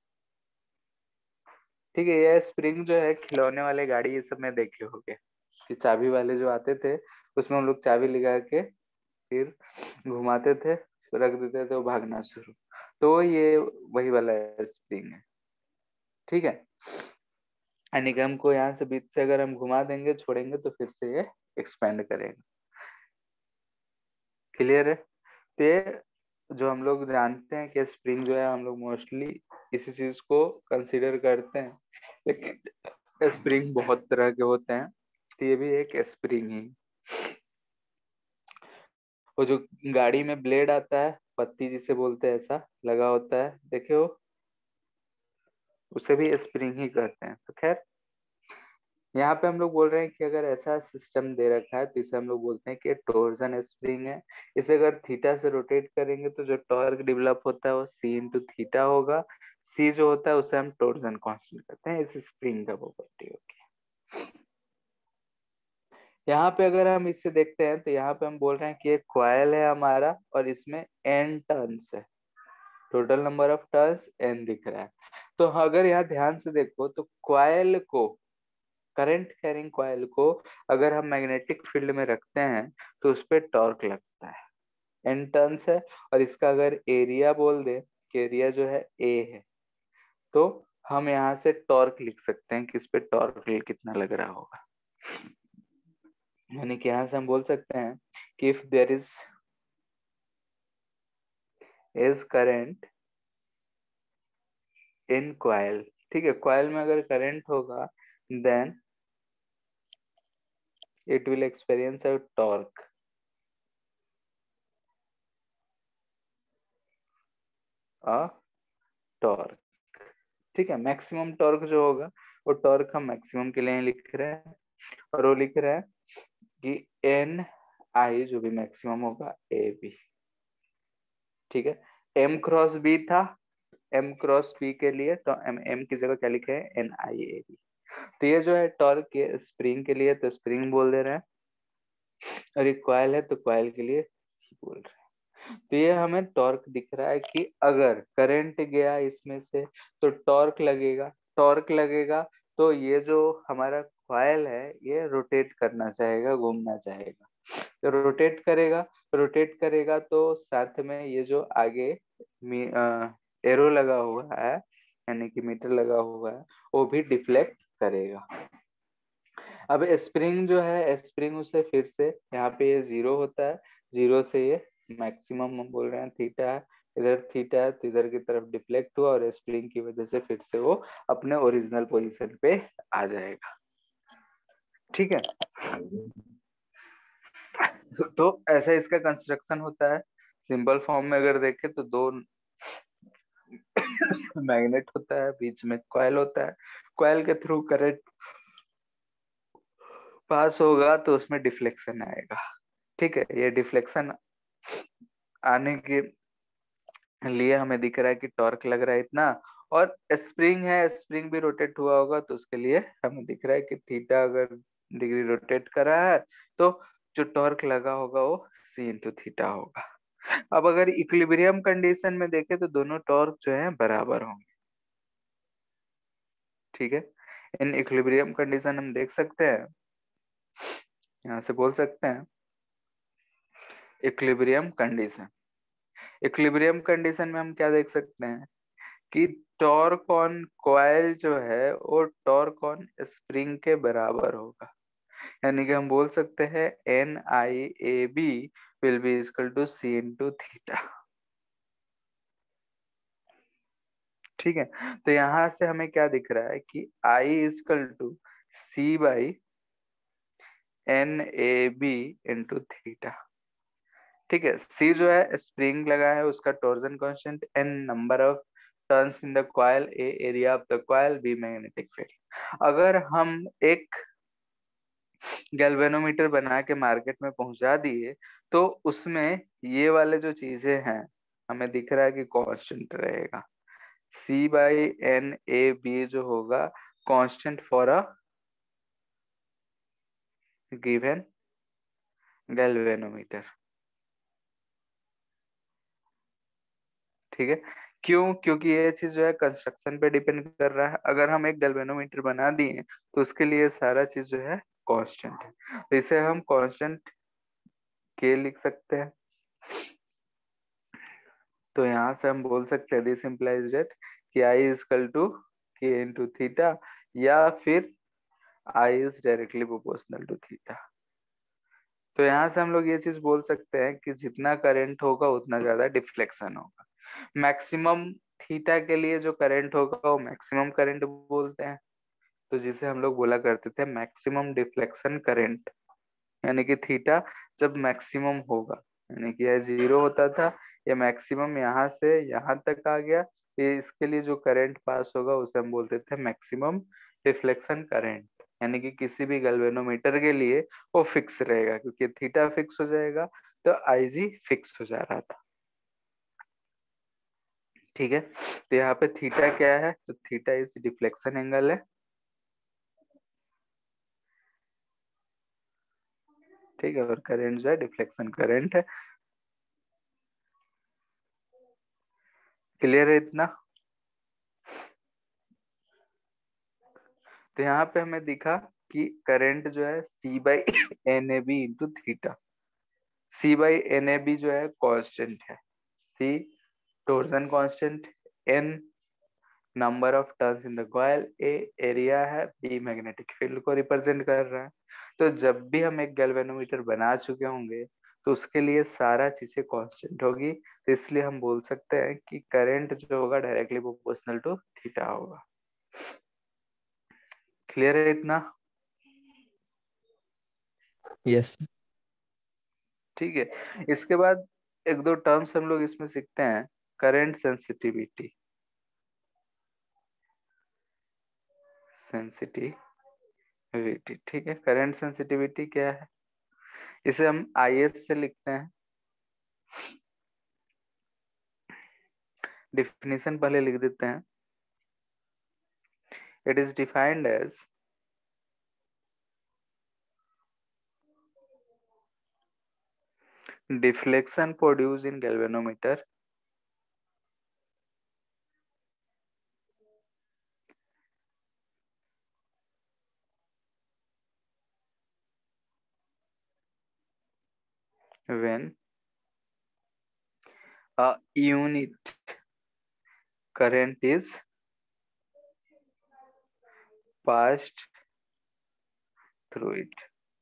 ठीक है, ये स्प्रिंग जो है खिलौने वाले गाड़ी ये सब में देखे होंगे कि चाबी वाले जो आते थे उसमें हम लोग चाबी लगा के फिर घुमाते थे, रख देते थे, वो भागना शुरू। तो ये वही वाला स्प्रिंग है। ठीक है, यानी कि हमको यहाँ से बीच से अगर हम घुमा देंगे छोड़ेंगे तो फिर से ये एक्सपेंड करेगा। क्लियर है? तो ये जो हम लोग जानते हैं कि स्प्रिंग जो है हम लोग मोस्टली इसी चीज को कंसीडर करते हैं, लेकिन स्प्रिंग बहुत तरह के होते हैं, तो ये भी एक स्प्रिंग ही। वो जो गाड़ी में ब्लेड आता है, पत्ती जिसे बोलते हैं, ऐसा लगा होता है, देखे हो, उसे भी स्प्रिंग ही कहते हैं। तो खैर, यहाँ पे हम लोग बोल रहे हैं कि अगर ऐसा सिस्टम दे रखा है तो इसे हम लोग बोलते हैं कि टोर्जन स्प्रिंग है। इसे अगर थीटा से रोटेट करेंगे तो जो टॉर्क डेवलप होता है वो सी इंटू थीटा होगा। सी जो होता है उसे हम टोर्जन कांस्टेंट कहते हैं, इस स्प्रिंग का प्रॉपर्टी होगी। यहाँ पे अगर हम इससे देखते हैं तो यहाँ पे हम बोल रहे हैं कि एक कॉइल है हमारा और इसमें एन टर्न्स है, total number of turns N दिख रहा है। तो अगर यहाँ ध्यान से देखो तो कॉइल को, करंट कैरिंग कॉइल को अगर हम मैग्नेटिक फील्ड में रखते हैं तो उस पर टॉर्क लगता है, एन टर्न्स है। और इसका अगर एरिया बोल दे कि एरिया जो है ए है, तो हम यहाँ से टॉर्क लिख सकते हैं कि इस पे टॉर्क कितना लग रहा होगा। यानी कि यहाँ से हम बोल सकते हैं कि if there is current in coil, ठीक है, कॉइल में अगर करंट होगा then it will experience a torque, a torque, ठीक है। मैक्सिमम टॉर्क जो होगा वो टॉर्क हम मैक्सिमम के लिए लिख रहे हैं, और वो लिख रहा है कि एन आई जो भी मैक्सिमम होगा ए बी, ठीक है। एम क्रॉस बी था, एम क्रॉस बी के लिए तो एम एम की जगह क्या लिखे हैं, एन आई ए बी। तो ये जो है टॉर्क के स्प्रिंग के लिए तो स्प्रिंग बोल दे रहे हैं, और ये कॉइल है तो कॉइल के लिए सी बोल रहे हैं। तो ये हमें टॉर्क दिख रहा है कि अगर करंट गया इसमें से तो टॉर्क लगेगा, टॉर्क लगेगा तो ये जो हमारा कॉइल है ये रोटेट करना चाहेगा, घूमना चाहेगा। तो रोटेट करेगा, रोटेट करेगा तो साथ में ये जो आगे एरो लगा हुआ है यानी कि मीटर लगा हुआ है वो भी डिफ्लेक्ट करेगा। अब स्प्रिंग जो है, स्प्रिंग उसे फिर से यहाँ पे ये जीरो होता है, जीरो से ये मैक्सिमम हम बोल रहे हैं थीटा है, इधर थीटा है तो इधर की तरफ डिफ्लेक्ट हुआ और स्प्रिंग की वजह से फिर से वो अपने ओरिजिनल पोजीशन पे आ जाएगा, ठीक है। तो ऐसा इसका कंस्ट्रक्शन होता है। सिंपल फॉर्म में अगर देखें तो दो मैग्नेट होता है, बीच में कॉइल होता है, कॉइल के थ्रू करंट पास होगा तो उसमें डिफ्लेक्शन आएगा, ठीक है। ये डिफ्लेक्शन आने के लिए हमें दिख रहा है कि टॉर्क लग रहा है इतना, और स्प्रिंग है, स्प्रिंग भी रोटेट हुआ होगा तो उसके लिए हमें दिख रहा है कि थीटा अगर डिग्री रोटेट कर रहा है तो जो टॉर्क लगा होगा वो सी इंटू थीटा होगा। अब अगर इक्विलिब्रियम कंडीशन में देखें तो दोनों टॉर्क जो है बराबर होंगे, ठीक है। इन इक्विलिब्रियम कंडीशन हम देख सकते हैं, यहाँ से बोल सकते हैं इक्विलिब्रियम कंडीशन, इक्विलिब्रियम कंडीशन में हम क्या देख सकते हैं कि टॉर्क ऑन कॉइल जो है वो टॉर्क ऑन स्प्रिंग के बराबर होगा, यानी कि हम बोल सकते हैं N I A B will be equal to C into theta, ठीक है। तो यहां से हमें क्या दिख रहा है कि I equal to C by N A B into theta, ठीक है। सी जो है स्प्रिंग लगा है उसका torsion constant, N number of turns in the coil, A area of the coil, B magnetic field. अगर हम एक गैल्वेनोमीटर बना के मार्केट में पहुंचा दिए तो उसमें ये वाले जो चीजें हैं हमें दिख रहा है कि कांस्टेंट रहेगा, C by N A B जो होगा constant for a given galvanometer, ठीक है। क्यों? क्योंकि ये चीज जो है कंस्ट्रक्शन पे डिपेंड कर रहा है। अगर हम एक गैल्वेनोमीटर बना दिए तो उसके लिए सारा चीज जो है कांस्टेंट है, तो इसे हम कांस्टेंट के लिख सकते हैं। तो यहाँ से हम बोल सकते हैं दिस इम्प्लाइज दैट कि I is equal to K into theta, या फिर I is directly proportional to theta. तो यहाँ से हम लोग ये चीज बोल सकते हैं कि जितना करंट होगा उतना ज्यादा डिफ्लेक्शन होगा। मैक्सिमम थीटा के लिए जो करंट होगा वो मैक्सिमम करंट बोलते हैं, तो जिसे हम लोग बोला करते थे मैक्सिमम डिफ्लेक्शन करंट, यानी कि थीटा जब मैक्सिमम होगा, यानी कि यह जीरो होता था, ये मैक्सिमम यहाँ से यहाँ तक आ गया, ये इसके लिए जो करंट पास होगा उसे हम बोलते थे मैक्सिमम डिफ्लेक्शन करंट, यानी कि किसी भी गैल्वेनोमीटर के लिए वो फिक्स रहेगा क्योंकि थीटा फिक्स हो जाएगा तो आईजी फिक्स हो जा रहा था, ठीक है। तो यहाँ पे थीटा क्या है, तो थीटा इस डिफ्लेक्शन एंगल है, ठीक है, और करंट जो है डिफ्लेक्शन करंट है। क्लियर है इतना? तो यहाँ पे हमें दिखा कि करंट जो है C by N A B into theta, C by N A B जो है कांस्टेंट है, C torsion constant, N number of turns in the coil, A area है, बी मैग्नेटिक फील्ड को रिप्रेजेंट कर रहा है। तो जब भी हम एक गैल्वेनोमीटर बना चुके होंगे तो उसके लिए सारा चीजें कांस्टेंट होगी, तो इसलिए हम बोल सकते हैं कि करंट जो होगा डायरेक्टली प्रोपोर्शनल टू थीटा होगा। क्लियर है इतना? यस। ठीक है। इसके बाद एक दो टर्म्स हम लोग इसमें सीखते हैं। करंट सेंसिटिविटी, सेंसिटिविटी, ठीक है। करंट सेंसिटिविटी क्या है? इसे हम IS से लिखते हैं। डिफिनीशन पहले लिख देते हैं। It is defined as deflection produced in galvanometer when a unit current is passed through it।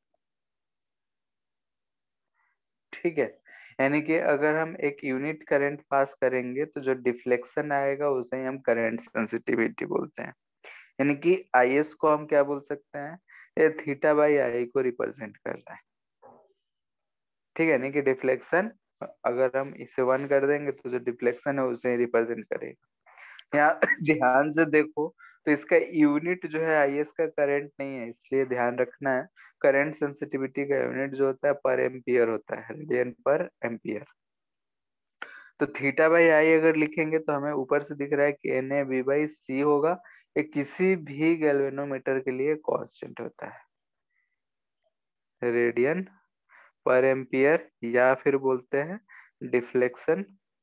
ठीक है। यानी कि अगर हम एक यूनिट करंट पास करेंगे तो जो डिफ्लेक्शन आएगा उसे ही हम करंट सेंसिटिविटी बोलते हैं। यानी कि IS को हम क्या बोल सकते हैं? ये थीटा बाई आई को रिप्रेजेंट कर रहा है। ठीक है। यानी कि डिफ्लेक्शन अगर हम इसे 1 कर देंगे तो जो डिफ्लेक्शन है उसे ही रिप्रेजेंट करेगा। यहाँ ध्यान से देखो तो इसका यूनिट जो है IS का करंट नहीं है, इसलिए ध्यान रखना है। करंट सेंसिटिविटी का यूनिट जो होता है पर एम्पियर होता है, रेडियन पर एम्पियर। तो थीटा बाई आई अगर लिखेंगे तो हमें ऊपर से दिख रहा है कि NA/V/C होगा। ये किसी भी गैल्वेनोमीटर के लिए कांस्टेंट होता है, रेडियन पर एम्पियर, या फिर बोलते हैं डिफ्लेक्शन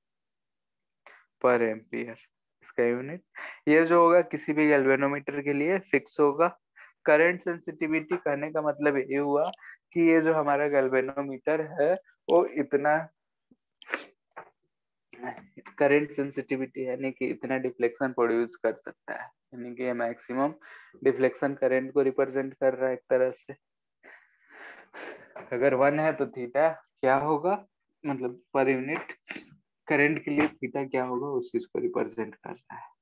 पर एम्पियर, इसका यूनिट। ये जो होगा किसी भी गैल्वेनोमीटर के लिए फिक्स होगा। करंट सेंसिटिविटी कहने का मतलब ये हुआ कि ये जो हमारा गैल्वेनोमीटर है वो इतना करंट सेंसिटिविटी यानी कि इतना डिफ्लेक्शन प्रोड्यूस कर सकता है, यानी कि ये मैक्सिमम डिफ्लेक्शन करंट को रिप्रेजेंट कर रहा है एक तरह से। अगर 1 है तो थीटा क्या होगा, मतलब पर यूनिट करंट के लिए थीटा क्या होगा उस चीज को रिप्रेजेंट कर रहा है।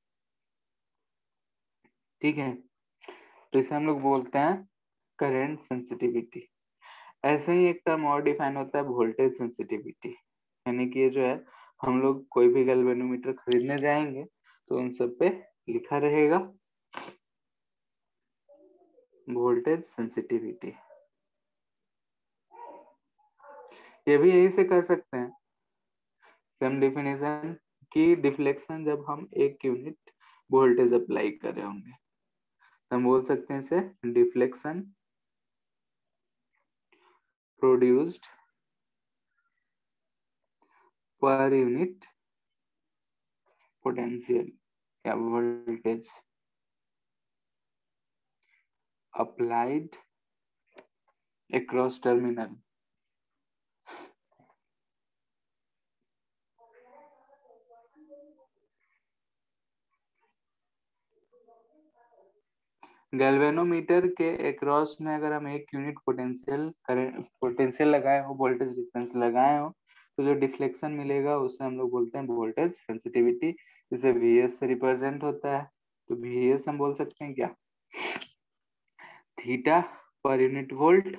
ठीक है। तो इसे हम लोग बोलते हैं करंट सेंसिटिविटी। ऐसे ही एक टर्म और डिफाइन होता है वोल्टेज सेंसिटिविटी। यानी कि ये जो है हम लोग कोई भी गैल्वेनोमीटर खरीदने जाएंगे तो उन सब पे लिखा रहेगा वोल्टेज सेंसिटिविटी। ये भी यही से कर सकते हैं सेम डिफिनेशन की डिफ्लेक्शन जब हम एक यूनिट वोल्टेज अप्लाई कर रहे होंगे तो हम बोल सकते हैं इसे deflection produced per unit potential या voltage applied across terminal. Galvanometer के अक्रॉस में अगर हम एक यूनिट पोटेंशियल लगाए हो, वोल्टेज डिफरेंस लगाए हो, तो जो डिफ्लेक्शन मिलेगा उसे हम लोग बोलते हैं वोल्टेज सेंसिटिविटी, जिसे VS से रिप्रेजेंट होता है। तो VS हम बोल सकते हैं क्या? Theta per unit volt.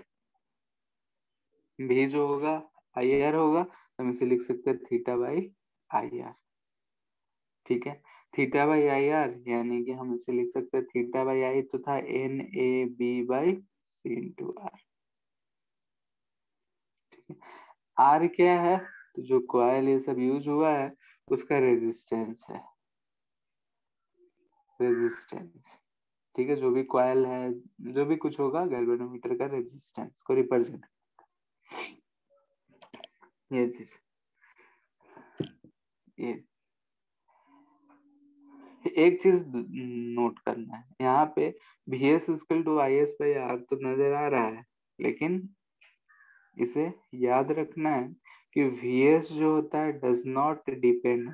V जो होगा IR होगा, तो हम इसे लिख सकते हैं थीटा बाई IR। ठीक है। थीटा बाई IR यानी कि हम इसे लिख सकते हैं थीटा बाई आई तो था NAB/C इंटू R। R क्या है? तो जो कॉइल ये सब यूज हुआ है उसका रेजिस्टेंस है, रेजिस्टेंस। ठीक है। जो भी कॉइल है, जो भी कुछ होगा गैल्वेनोमीटर का रेजिस्टेंस को रिप्रेजेंट, ये चीज, ये एक चीज नोट करना है यहाँ पे। VS इक्वल टू IS/R तो नजर आ रहा है, लेकिन इसे याद रखना है कि VS जो होता है डज नॉट डिपेंड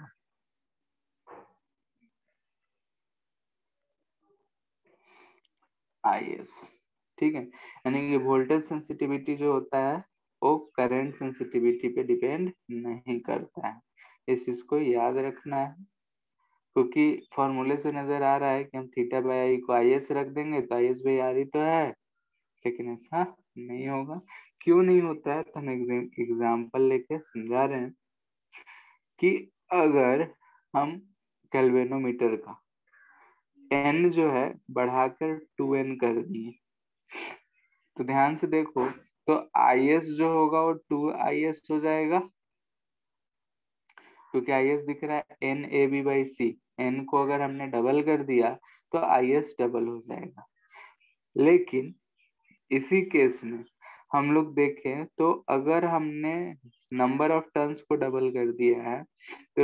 IS। ठीक है, यानी कि वोल्टेज सेंसिटिविटी जो होता है वो करंट सेंसिटिविटी पे डिपेंड नहीं करता है। इस चीज को याद रखना है, क्योंकि फॉर्मूले से नजर आ रहा है कि हम थीटा बाई आई को आई एस रख देंगे तो आई एस बाई आर ही तो है, लेकिन ऐसा नहीं होगा। क्यों नहीं होता है, तो हम एग्जाम्पल लेके समझा रहे हैं कि अगर हम कैल्वेनोमीटर का n जो है बढ़ाकर 2n कर दिए, तो ध्यान से देखो, तो is जो होगा वो 2is हो जाएगा, क्योंकि is दिख रहा है n a b by c, n को अगर हमने डबल कर दिया तो is डबल हो जाएगा। लेकिन इसी केस में हम लोग देखें तो अगर हमने नंबर ऑफ टर्न्स को डबल कर दिया है, तो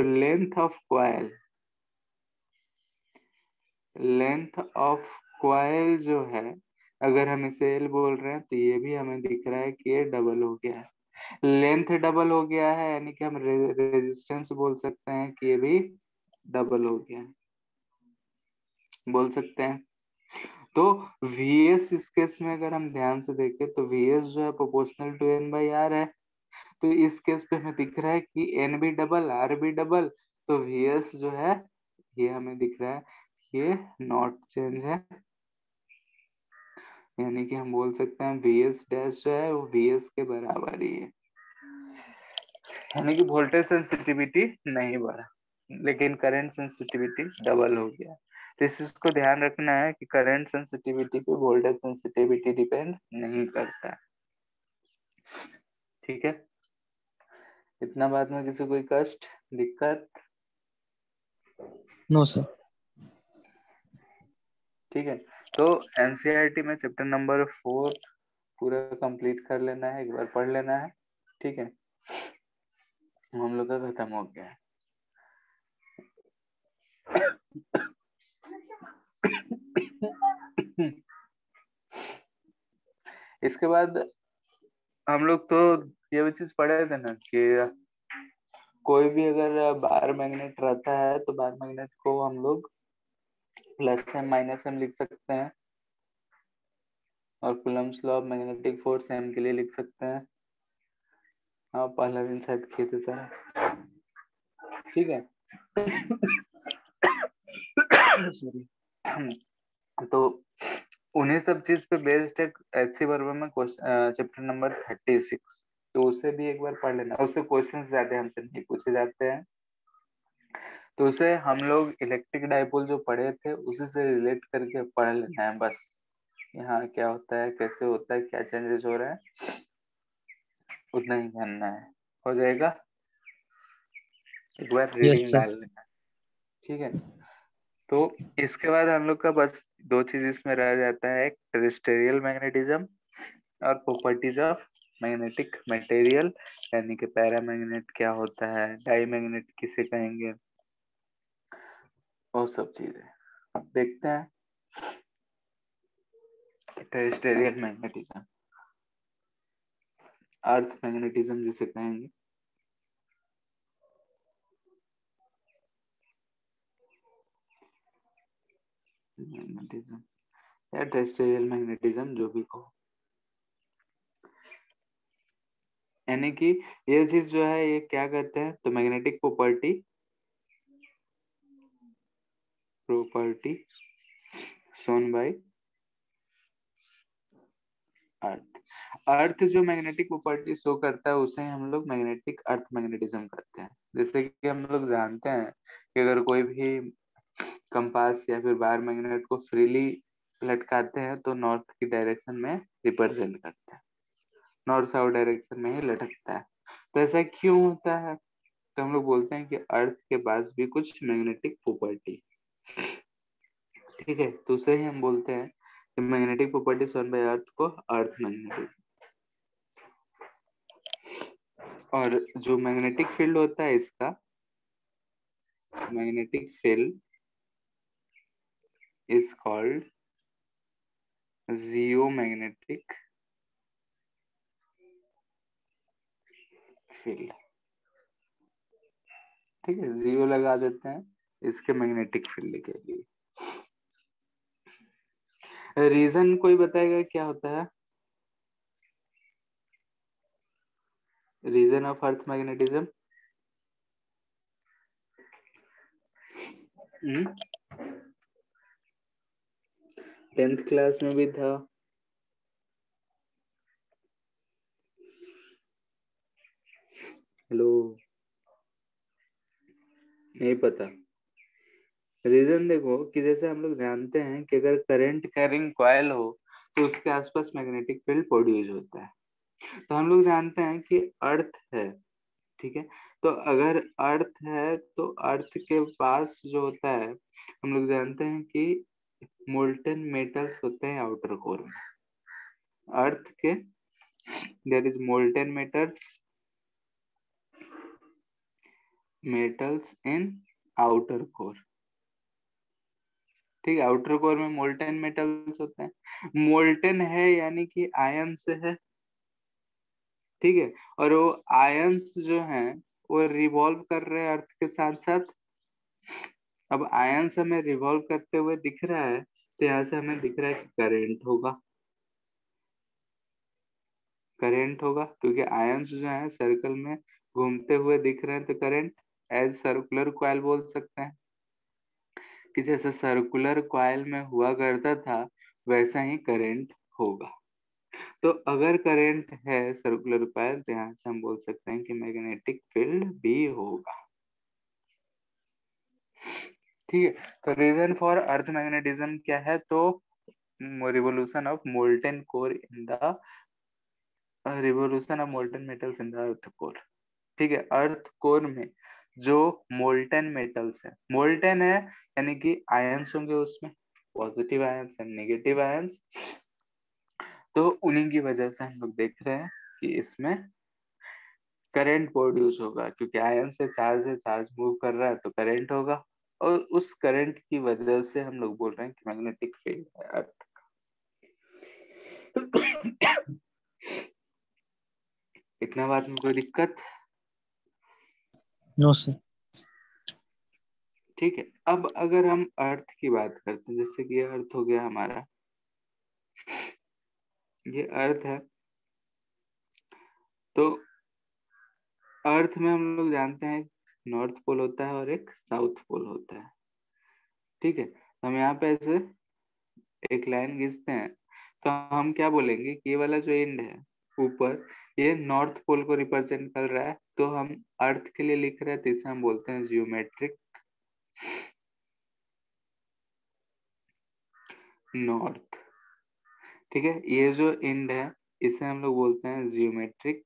लेंथ ऑफ क्वाइल जो है, अगर हम इसे एल बोल रहे हैं तो ये भी हमें दिख रहा है कि ये डबल हो गया है। लेंथ डबल हो गया है, यानी कि हम रेजिस्टेंस बोल सकते हैं कि ये भी डबल हो गया है, बोल सकते हैं। तो Vs इस केस में अगर हम ध्यान से देखें तो Vs जो है proportional to n by R है, तो इस केस पे हमें दिख रहा है कि n भी डबल r भी डबल, तो Vs जो है ये हमें दिख रहा है ये नॉट चेंज है, यानी कि हम बोल सकते हैं Vs डैश जो है वो Vs के बराबर ही है, यानी कि वोल्टेज सेंसिटिविटी नहीं बढ़ा लेकिन करंट सेंसिटिविटी डबल हो गया। तो इस चीज को ध्यान रखना है कि करंट सेंसिटिविटी पे वोल्टेज सेंसिटिविटी डिपेंड नहीं करता है। ठीक है, इतना बात में किसी कोई कष्ट दिक्कत? No sir. ठीक है, तो एनसीईआरटी में चैप्टर नंबर 4 पूरा कंप्लीट कर लेना है, एक बार पढ़ लेना है। ठीक है, हम लोग का खत्म हो गया है। इसके बाद हम लोग तो ये भी चीज पढ़े थे ना कि कोई भी अगर बार मैग्नेट रहता है तो बार मैग्नेट को हम लोग प्लस एम माइनस एम लिख सकते हैं, और Coulomb's law of magnetic force M के लिए लिख सकते हैं। हाँ, पहला दिन शायद किए थे सारा। ठीक है। सॉरी। तो उन्हीं सब चीज पे बेस्ड एक एचसी वर्बा में चैप्टर नंबर 36, तो उसे भी एक बार पढ़ लेना। उससे क्वेश्चंस ज्यादा हमसे नहीं पूछे जाते हैं, तो उसे हम लोग इलेक्ट्रिक डाइपोल जो पढ़े थे उसी से रिलेट करके पढ़ लेना है बस। यहाँ क्या होता है, कैसे होता है, क्या चेंजेस हो रहा है, उतना ही जानना है, हो जाएगा। एक बार यस रीडिंग सर। डाल लेना। ठीक है, तो इसके बाद हम लोग का बस दो चीज इसमें रह जाता है, एक टेरेस्टेरियल मैग्नेटिज्म और प्रॉपर्टीज ऑफ मैग्नेटिक मटेरियल, यानी कि पैरामैग्नेट क्या होता है, डाई मैग्नेट किसे कहेंगे, वो सब चीजें देखते हैं। टेरेस्टेरियल मैग्नेटिज्म, अर्थ मैग्नेटिज्म जिसे कहेंगे। मैग्नेटिज्म या टेरेस्टेरियल मैग्नेटिज्म जो भी कहो, यानी कि ये चीज जो है ये क्या कहते हैं, तो magnetic property shown by earth. Earth जो मैग्नेटिक प्रॉपर्टी शो करता है उसे हम लोग मैग्नेटिक अर्थ मैग्नेटिज्म कहते हैं। जैसे कि हम लोग जानते हैं कि अगर कोई भी कंपास या फिर बार मैग्नेट को फ्रीली लटकाते हैं तो नॉर्थ की डायरेक्शन में रिप्रेजेंट करते हैं, नॉर्थ साउथ डायरेक्शन में ही लटकता है। तो ऐसा क्यों होता है, तो हम लोग बोलते हैं कि अर्थ के पास भी कुछ मैग्नेटिक प्रॉपर्टी। ठीक है, तो उसे ही हम बोलते हैं magnetic property shown by earth को अर्थ मैग्नेटिज्म। और जो मैग्नेटिक फील्ड होता है इसका, magnetic field is called geomagnetic field. ठीक है, जियो लगा देते हैं इसके मैग्नेटिक फील्ड के लिए। रीजन कोई बताएगा क्या होता है? Reason of earth magnetism? 10th class में भी था। हेलो, नहीं पता। रीजन देखो कि जैसे हम लोग जानते हैं कि अगर करंट कैरिंग कॉइल हो तो उसके आसपास मैग्नेटिक फील्ड प्रोड्यूस होता है। तो हम लोग जानते हैं कि अर्थ है, ठीक है। तो अगर अर्थ है तो अर्थ के पास जो होता है, हम लोग जानते हैं कि मोल्टेन मेटल्स होते हैं आउटर कोर में। अर्थ के there is molten metals in outer core, ठीक है। आउटर कोर में मोल्टेन मेटल्स होते हैं। मोल्टेन है यानी कि आयन से है, ठीक है। और वो आयंस जो हैं वो रिवॉल्व कर रहे हैं अर्थ के साथ साथ। अब आयंस हमें रिवॉल्व करते हुए दिख रहा है, तो यहाँ से हमें दिख रहा है कि करंट होगा। करंट होगा क्योंकि आयंस जो है सर्कल में घूमते हुए दिख रहे हैं, तो करंट एज सर्कुलर कॉइल बोल सकते हैं कि जैसे सर्कुलर कॉइल में हुआ करता था वैसा ही करंट होगा। तो अगर करंट है सर्कुलर कॉइल तो यहाँ से हम बोल सकते हैं कि मैग्नेटिक फील्ड भी होगा, ठीक है। तो रीजन फॉर अर्थ मैग्नेटिज्म क्या है? तो revolution of molten core in the revolution of molten metals in the earth core, ठीक है। अर्थ कोर में जो मोल्टेन मेटल्स है, मोल्टेन है यानी कि आयंस होंगे उसमें, positive ions and negative ions. तो उन्हीं की वजह से हम लोग देख रहे हैं कि इसमें करंट प्रोड्यूस होगा, क्योंकि आयन से चार्ज मूव कर रहा है तो करंट होगा। और उस करंट की वजह से हम लोग बोल रहे हैं कि मैग्नेटिक फील्ड है अर्थ का। इतना बात में कोई दिक्कत? No sir. ठीक है। अब अगर हम अर्थ की बात करते हैं, जैसे कि ये अर्थ हो गया हमारा, ये अर्थ है। तो अर्थ में हम लोग जानते हैं नॉर्थ पोल होता है और एक साउथ पोल होता है, ठीक है। हम यहाँ पे ऐसे एक लाइन खींचते हैं तो हम क्या बोलेंगे कि ये वाला जो एंड है ऊपर, ये नॉर्थ पोल को रिप्रेजेंट कर रहा है। तो हम अर्थ के लिए लिख रहे हैं तो इसे हम बोलते हैं जियोमेट्रिक नॉर्थ, ठीक है। ये जो एंड है इसे हम लोग बोलते हैं जियोमेट्रिक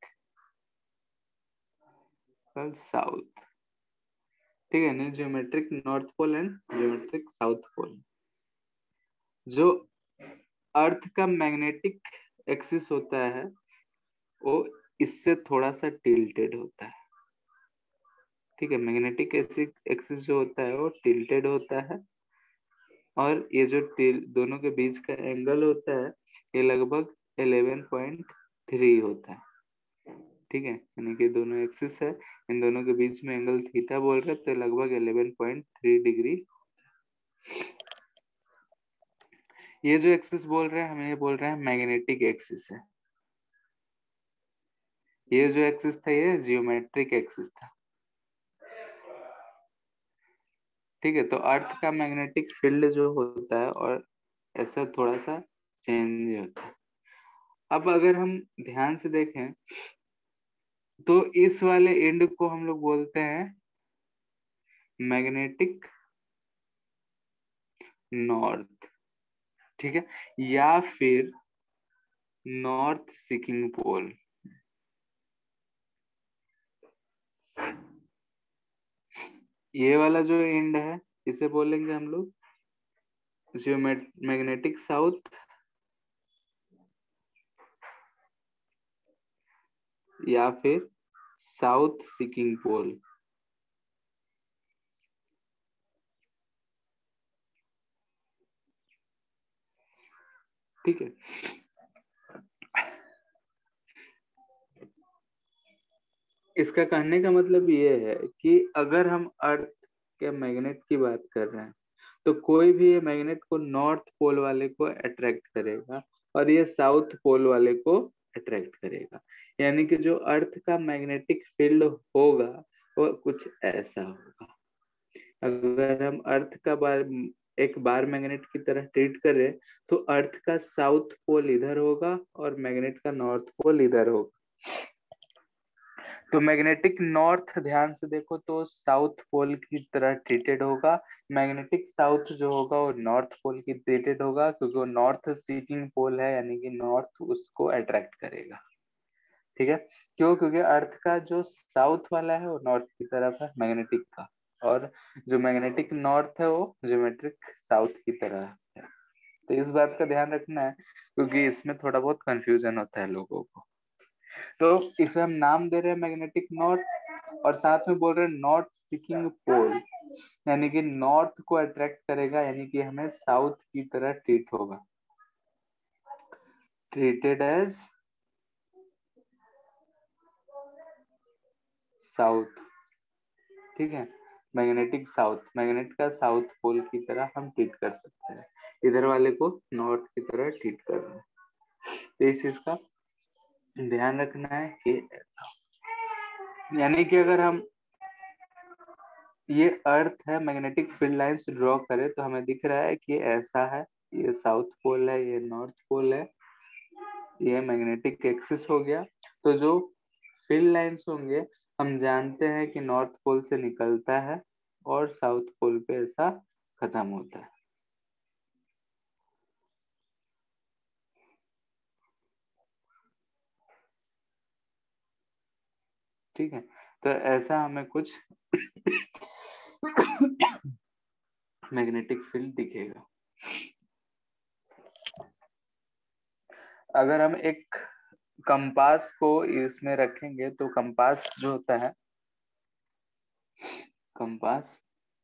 साउथ, ठीक है। नहीं, geometric north pole and geometric south pole. जो अर्थ का मैग्नेटिक एक्सिस होता है वो इससे थोड़ा सा टिल्टेड होता है, ठीक है। मैग्नेटिक एक्सिस जो होता है वो टिल्टेड होता है, और ये जो दोनों के बीच का एंगल होता है ये लगभग 11.3 होता है, ठीक है। यानी कि दोनों एक्सिस है, इन दोनों के बीच में एंगल थीटा बोल रहे हैं तो लगभग 11.3 डिग्री। ये जो एक्सिस बोल रहे हैं हम ये बोल रहे हैं मैग्नेटिक एक्सिस है। ये जो एक्सिस था ये जियोमेट्रिक एक्सिस था, ठीक है। तो अर्थ का मैग्नेटिक फील्ड जो होता है और ऐसा थोड़ा सा चेंज होता है। अब अगर हम ध्यान से देखें तो इस वाले एंड को हम लोग बोलते हैं मैग्नेटिक नॉर्थ, ठीक है, या फिर नॉर्थ सीकिंग पोल। ये वाला जो एंड है इसे बोलेंगे हम लोग मैग्नेटिक साउथ या फिर साउथ सीकिंग पोल, ठीक है। इसका कहने का मतलब ये है कि अगर हम अर्थ के मैग्नेट की बात कर रहे हैं तो कोई भी ये मैग्नेट को नॉर्थ पोल वाले को अट्रैक्ट करेगा और ये साउथ पोल वाले को अट्रैक्ट करेगा। यानी कि जो अर्थ का मैग्नेटिक फील्ड होगा वो कुछ ऐसा होगा। अगर हम अर्थ का बार एक बार मैग्नेट की तरह ट्रीट करें तो अर्थ का साउथ पोल इधर होगा और मैग्नेट का नॉर्थ पोल इधर होगा। तो मैग्नेटिक नॉर्थ ध्यान से देखो तो साउथ पोल की तरह ट्रीटेड होगा, मैग्नेटिक साउथ जो होगा वो नॉर्थ पोल की ट्रीटेड होगा, क्योंकि वो नॉर्थ सीकिंग पोल है, यानी कि नॉर्थ उसको अट्रैक्ट करेगा। ठीक है, क्यों? क्योंकि अर्थ का जो साउथ वाला है वो नॉर्थ की तरफ है मैग्नेटिक का, और जो मैग्नेटिक नॉर्थ है वो ज्योमेट्रिक साउथ की तरह है। तो इस बात का ध्यान रखना है, क्योंकि इसमें थोड़ा बहुत कंफ्यूजन होता है लोगों को। तो इसे हम नाम दे रहे हैं मैग्नेटिक नॉर्थ, और साथ में बोल रहे हैं नॉर्थ सीकिंग पोल, यानी कि नॉर्थ को अट्रैक्ट करेगा, यानी कि हमें साउथ की तरह ट्रीट होगा, ट्रीटेड एज साउथ। ठीक है, मैग्नेटिक साउथ, मैग्नेट का साउथ पोल की तरह हम ट्रीट कर सकते हैं, इधर वाले को नॉर्थ की तरह ट्रीट कर रहे हैं। तो इस चीज का ध्यान रखना है कि यानी कि अगर हम ये अर्थ है मैग्नेटिक फील्ड लाइंस ड्रॉ करें तो हमें दिख रहा है कि ऐसा है, ये साउथ पोल है, ये नॉर्थ पोल है, ये मैग्नेटिक एक्सिस हो गया। तो जो फील्ड लाइंस होंगे हम जानते हैं कि नॉर्थ पोल से निकलता है और साउथ पोल पे ऐसा खत्म होता है। ठीक है, तो ऐसा हमें कुछ मैग्नेटिक फील्ड दिखेगा। अगर हम एक कंपास को इसमें रखेंगे तो कंपास जो होता है, कंपास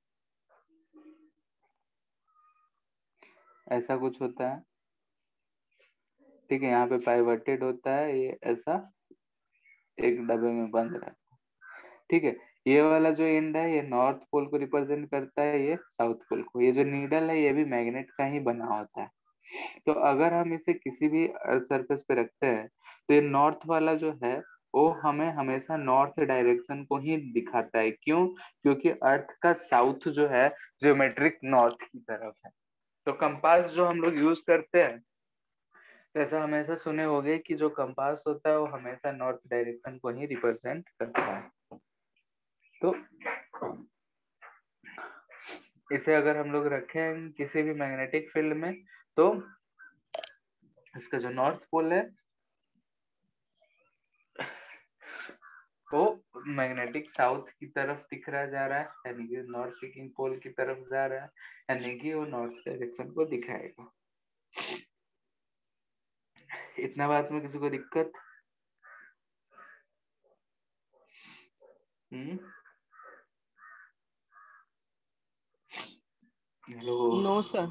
ऐसा कुछ होता है। ठीक है, यहाँ पे पाइवटेड होता है, ये ऐसा एक डब्बे में बंद रहता है। ठीक है, ये वाला जो एंड है ये नॉर्थ पोल को रिप्रेजेंट करता है, ये साउथ पोल को। ये जो नीडल है ये भी मैग्नेट का ही बना होता है। तो अगर हम इसे किसी भी अर्थ सरफेस पे रखते हैं तो ये नॉर्थ वाला जो है वो हमें हमेशा नॉर्थ डायरेक्शन को ही दिखाता है। क्यों? क्योंकि अर्थ का साउथ जो है ज्योमेट्रिक नॉर्थ की तरफ है। तो कंपास जो हम लोग यूज करते हैं, तो ऐसा हमेशा सुने होंगे कि जो कंपास होता है वो हमेशा नॉर्थ डायरेक्शन को ही रिप्रेजेंट करता है। तो इसे अगर हम लोग रखें किसी भी मैग्नेटिक फील्ड में तो इसका जो नॉर्थ पोल है वो मैग्नेटिक साउथ की तरफ दिख रहा जा रहा है, यानी कि नॉर्थ सीकिंग पोल की तरफ जा रहा है, यानी कि वो नॉर्थ डायरेक्शन को दिखाएगा। इतना बात में किसी को दिक्कत? हेलो? No sir.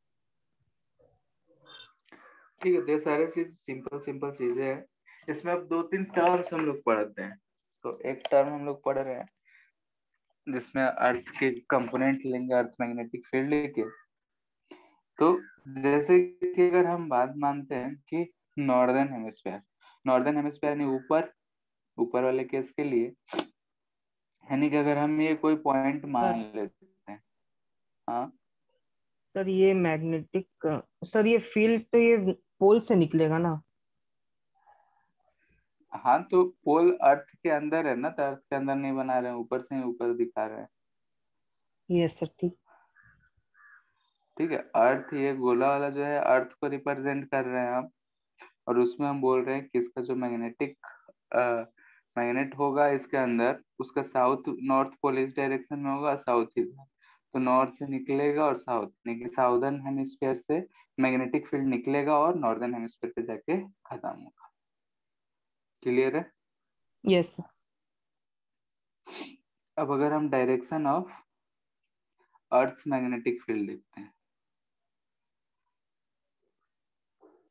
ठीक है, ये सारे चीज सिंपल सिंपल चीजें हैं। इसमें अब दो तीन टर्म्स हम लोग पढ़ते हैं। तो एक टर्म हम लोग पढ़ रहे हैं जिसमें अर्थ के कंपोनेंट लेंगे, अर्थ मैग्नेटिक फील्ड के। तो जैसे कि अगर हम बात मानते हैं कि नॉर्दर्न हेमिस्फेयर, नॉर्दर्न हेमिस्फेयर यानी ऊपर, ऊपर वाले केस के लिए, यानी कि अगर हम ये कोई पॉइंट सर मान लेते हैं। हाँ, सर ये मैग्नेटिक, सर ये फील्ड तो ये पोल से निकलेगा ना? हाँ, तो पोल अर्थ के अंदर है ना, तो अर्थ के अंदर नहीं बना रहे हैं, ऊपर से ही ऊपर दिखा रहे हैं। यस सर, ठीक। ठीक है, अर्थ ये गोला वाला जो है अर्थ को रिप्रेजेंट कर रहे हैं हम, और उसमें हम बोल रहे हैं कि इसका जो मैग्नेटिक मैग्नेट होगा इसके अंदर, उसका साउथ नॉर्थ पोल इस डायरेक्शन में होगा, साउथ इधर। तो नॉर्थ से निकलेगा और साउथ, यानी कि साउदर्न हेमिस्फीयर से मैग्नेटिक फील्ड निकलेगा और नॉर्दर्न हेमिस्फीयर पे जाके खत्म होगा। क्लियर है? Yes sir. अब अगर हम direction of earth magnetic field देखते हैं,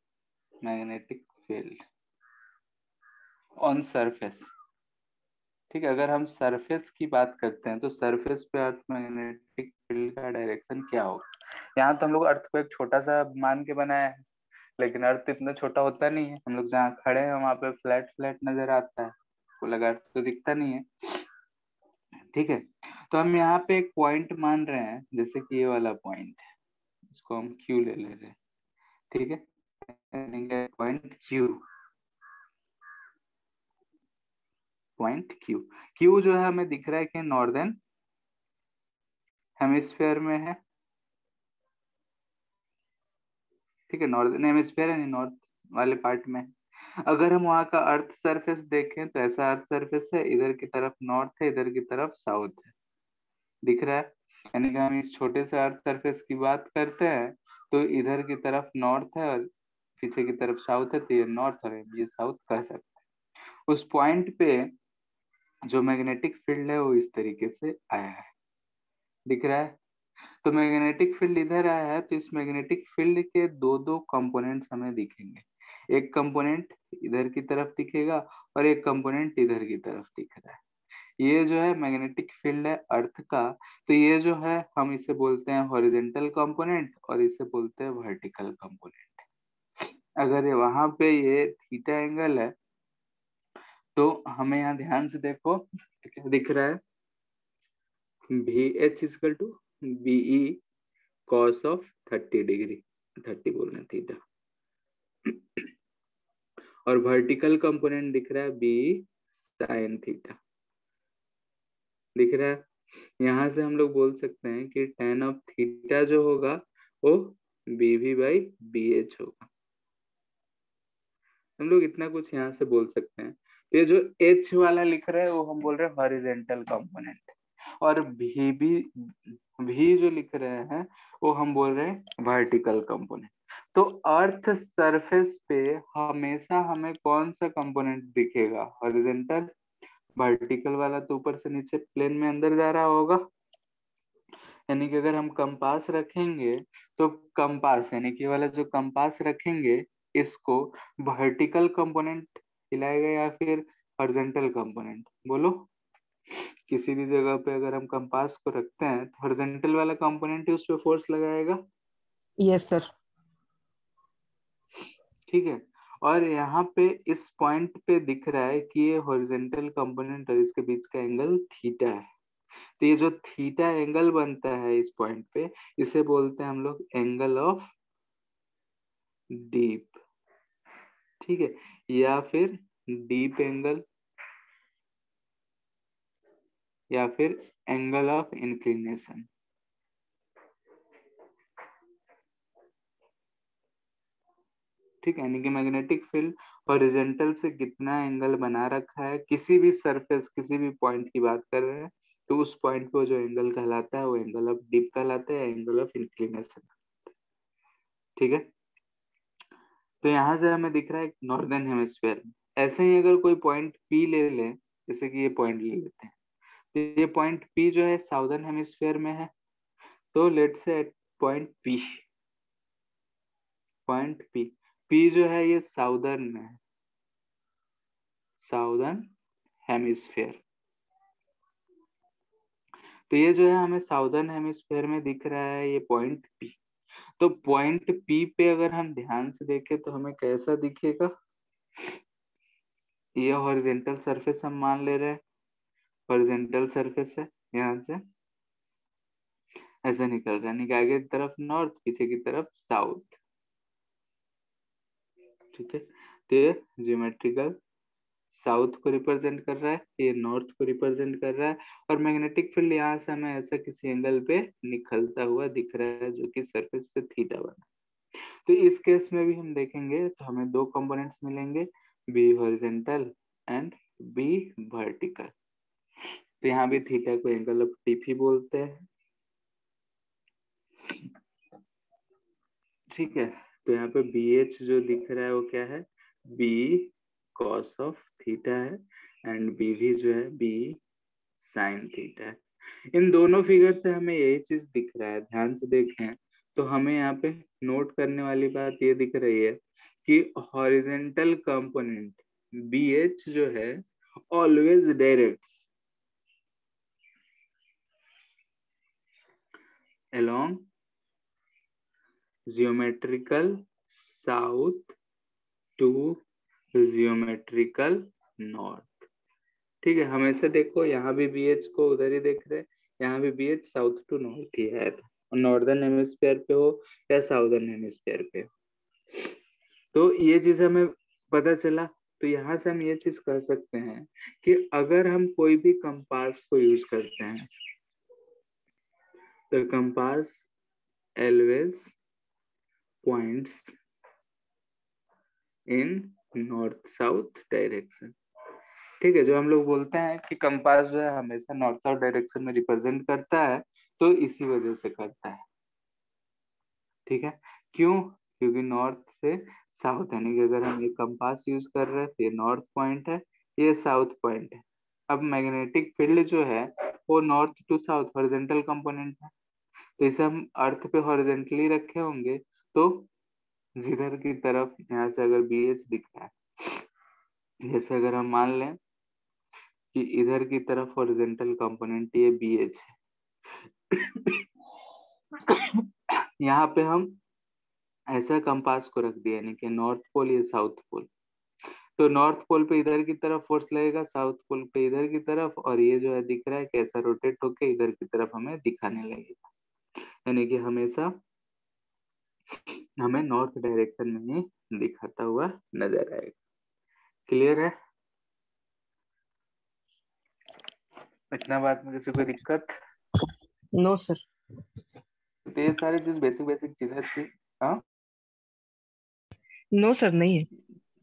मैग्नेटिक फील्ड ऑन सरफेस, ठीक है, अगर हम सरफेस की बात करते हैं तो सरफेस पे अर्थ मैग्नेटिक फील्ड का डायरेक्शन क्या होगा। यहाँ तो हम लोग अर्थ को एक छोटा सा मान के बनाया है, लेकिन अर्थ इतना छोटा होता नहीं है। हम लोग जहाँ खड़े हैं वहां पे फ्लैट फ्लैट नजर आता है, वो लगा अर्थ तो दिखता नहीं है। ठीक है, तो हम यहाँ पे एक पॉइंट मान रहे हैं, जैसे कि ये वाला पॉइंट है, इसको हम क्यू ले रहे हैं। ठीक है, point Q, point Q, Q जो है हमें दिख रहा है कि नॉर्दर्न हेमिस्फेयर में है। ठीक है, नॉर्दर्न हेमिस्फेयर यानी नॉर्थ वाले पार्ट में है। अगर हम वहाँ का अर्थ सरफेस देखें तो ऐसा अर्थ सरफेस है, इधर की तरफ नॉर्थ है, इधर की तरफ साउथ है, दिख रहा है। यानी कि हम इस छोटे से अर्थ सरफेस की बात करते हैं तो इधर की तरफ नॉर्थ है और पीछे की तरफ साउथ है, तो ये नॉर्थ और ये साउथ कह सकते हैं। उस पॉइंट पे जो मैग्नेटिक फील्ड है वो इस तरीके से आया है, दिख रहा है। तो मैग्नेटिक फील्ड इधर आया है, तो इस मैग्नेटिक फील्ड के दो दो कंपोनेंट्स हमें दिखेंगे। एक कंपोनेंट इधर की तरफ दिखेगा और एक कंपोनेंट इधर की तरफ दिख रहा है। ये जो है मैग्नेटिक फील्ड है अर्थ का, तो ये जो है हम इसे बोलते हैं हॉरिजेंटल कंपोनेंट और इसे बोलते हैं वर्टिकल कंपोनेंट। अगर ये वहां पे ये थीटा एंगल है तो हमें यहाँ ध्यान से देखो तो क्या दिख रहा है, V H equal to B cos of 30 degree, 30 बोल रहे थीटा, और वर्टिकल कंपोनेंट दिख रहा है बी साइन थीटा, दिख रहा है। यहाँ से हम लोग बोल सकते हैं कि tan ऑफ थीटा जो होगा वो B V by B H होगा। हम लोग इतना कुछ यहाँ से बोल सकते हैं। तो ये जो एच वाला लिख रहे हैं वो हम बोल रहे हैं हॉरिजेंटल कंपोनेंट, और भी जो लिख रहे हैं वो हम बोल रहे हैं वर्टिकल कंपोनेंट। तो अर्थ सरफेस पे हमेशा हमें कौन सा कंपोनेंट दिखेगा, हॉरिजेंटल। वर्टिकल वाला तो ऊपर से नीचे प्लेन में अंदर जा रहा होगा। यानी कि अगर हम कंपास रखेंगे तो कंपास यानी कि वाला जो कंपास रखेंगे इसको वर्टिकल कंपोनेंट हिलाएगा या फिर हॉरिजॉन्टल कंपोनेंट, बोलो। किसी भी जगह पे अगर हम कंपास को रखते हैं तो हॉरिजॉन्टल वाला कंपोनेंट ही उस पे फोर्स लगाएगा। Yes sir. ठीक है, और यहाँ पे इस पॉइंट पे दिख रहा है कि ये हॉरिजॉन्टल कंपोनेंट और इसके बीच का एंगल थीटा है। तो ये जो थीटा एंगल बनता है इस पॉइंट पे, इसे बोलते हैं हम लोग एंगल ऑफ डीप। ठीक है, या फिर डीप एंगल या फिर एंगल ऑफ इंक्लिनेशन। ठीक है, यानी कि मैग्नेटिक फील्ड हॉरिजॉन्टल से कितना एंगल बना रखा है, किसी भी सरफेस किसी भी पॉइंट की बात कर रहे हैं तो उस पॉइंट पे जो एंगल कहलाता है वो एंगल ऑफ डीप कहलाता है, एंगल ऑफ इंक्लिनेशन। ठीक है, तो यहाँ से हमें दिख रहा है नॉर्दर्न हेमिस्फीयर में। ऐसे ही अगर कोई पॉइंट पी ले लें, जैसे कि ये पॉइंट ले लेते हैं, तो ये पॉइंट पी जो है साउदर्न हेमिस्फीयर में है। तो let's say point P, point P, P जो है ये साउदर्न में है, साउदर्न हेमिस्फीयर। तो ये जो है हमें साउदर्न हेमिस्फीयर में दिख रहा है ये पॉइंट पी। तो पॉइंट पी पे अगर हम ध्यान से देखें तो हमें कैसा दिखेगा, ये हॉरिजॉन्टल सरफेस हम मान ले रहे हैं, हॉरिजॉन्टल सरफेस है, यहाँ से ऐसा निकल रहा है, यानी कि आगे की तरफ नॉर्थ पीछे की तरफ साउथ। ठीक है, तो ये ज्योमेट्रिकल साउथ को रिप्रेजेंट कर रहा है, ये नॉर्थ को रिप्रेजेंट कर रहा है, और मैग्नेटिक फील्ड यहाँ से हमें ऐसा किसी एंगल पे निकलता हुआ दिख रहा है जो कि सरफेस से थीटा बना। तो इस केस में भी हम देखेंगे तो हमें दो कंपोनेंट्स मिलेंगे, B horizontal and B vertical. तो यहाँ भी थीटा को एंगल ऑफ टीप ही बोलते हैं। ठीक है, तो यहाँ पे बी एच जो दिख रहा है वो क्या है, बी कॉस ऑफ थीटा है, एंड बी भी जो है बी साइन थीटा है। इन दोनों फिगर से हमें यही चीज दिख रहा है, ध्यान से देखें तो हमें यहाँ पे नोट करने वाली बात ये दिख रही है कि हॉरिजेंटल कंपोनेंट बी एच जो है always directs along geometrical south to geometrical north। ठीक है, हमेशा देखो यहाँ भी BH को उधर ही देख रहे हैं, यहाँ भी BH साउथ टू नॉर्थ ही है, नॉर्दर्न हेमिस्फीयर पे हो या साउदर्न हेमिस्फीयर पे हो। तो ये चीज हमें पता चला। तो यहाँ से हम ये चीज कह सकते हैं कि अगर हम कोई भी कंपास को यूज करते हैं तो compass always points in north south direction. ठीक है, जो हम लोग बोलते हैं कि कंपास जो है हमेशा नॉर्थ साउथ डायरेक्शन में रिप्रेजेंट करता है, तो इसी वजह से करता है। ठीक है, क्यों? क्योंकि नॉर्थ से साउथ, यानी कि अगर हम ये कंपास यूज कर रहे हैं तो ये नॉर्थ पॉइंट है, ये साउथ पॉइंट है। अब मैग्नेटिक फील्ड जो है वो north to south horizontal component है, तो इसे हम अर्थ पे हॉरिजॉन्टली रखे होंगे, तो जिधर की तरफ यहाँ से अगर BH दिख रहा है, जैसे अगर हम मान लें कि इधर की तरफ हॉरिजॉन्टल कंपोनेंट ये BH है, यहाँ पे हम ऐसा कंपास को रख दिया, यानी कि नॉर्थ पोल या साउथ पोल। तो नॉर्थ पोल पे इधर की तरफ फोर्स लगेगा, साउथ पोल पे इधर की तरफ, और ये जो है दिख रहा है कैसा रोटेट होके इधर की तरफ हमें दिखाने लगेगा, यानी कि हमेशा हमें नॉर्थ डायरेक्शन में ही दिखाता हुआ नजर आएगा। क्लियर है? इतना बात में किसी कोई दिक्कत? No sir. तो ये सारी चीज बेसिक बेसिक चीजें थी। हाँ, नो सर, नहीं है।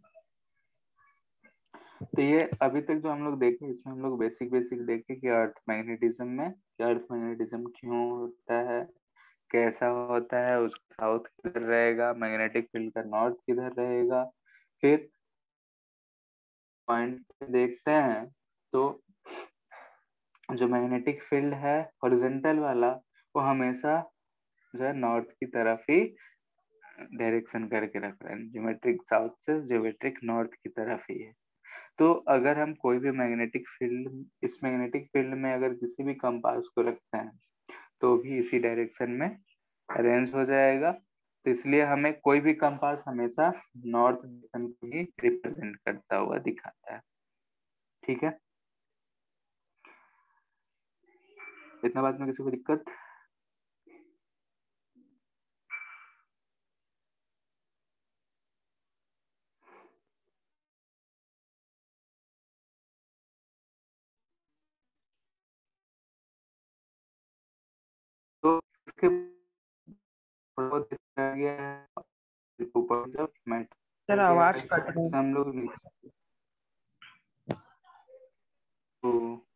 तो ये अभी तक जो हम लोग देखे, इसमें हम लोग बेसिक बेसिक देखे कि अर्थ मैग्नेटिज्म में, कि अर्थ मैग्नेटिज्म क्यों होता है, कैसा होता है, उसका साउथ किधर रहेगा, मैग्नेटिक फील्ड का नॉर्थ किधर रहेगा। फिर पॉइंट देखते हैं तो जो मैग्नेटिक फील्ड है हॉरिजॉन्टल वाला, वो हमेशा जो है नॉर्थ की तरफ ही डायरेक्शन करके रख रहे हैं, ज्योमेट्रिक साउथ से ज्योमेट्रिक नॉर्थ की तरफ ही है। तो अगर हम कोई भी मैग्नेटिक फील्ड, इस मैग्नेटिक फील्ड में अगर किसी भी कंपास को रखते हैं तो भी इसी डायरेक्शन में अरेंज हो जाएगा। तो इसलिए हमें कोई भी कंपास हमेशा नॉर्थ डायरेक्शन को ही रिप्रेजेंट करता हुआ दिखाता है। ठीक है, इतना बात में किसी को दिक्कत? तो इसके बहुत इसका गया है ऊपर जब सर मैटर गया आवाज है, कट रही हम लोग तो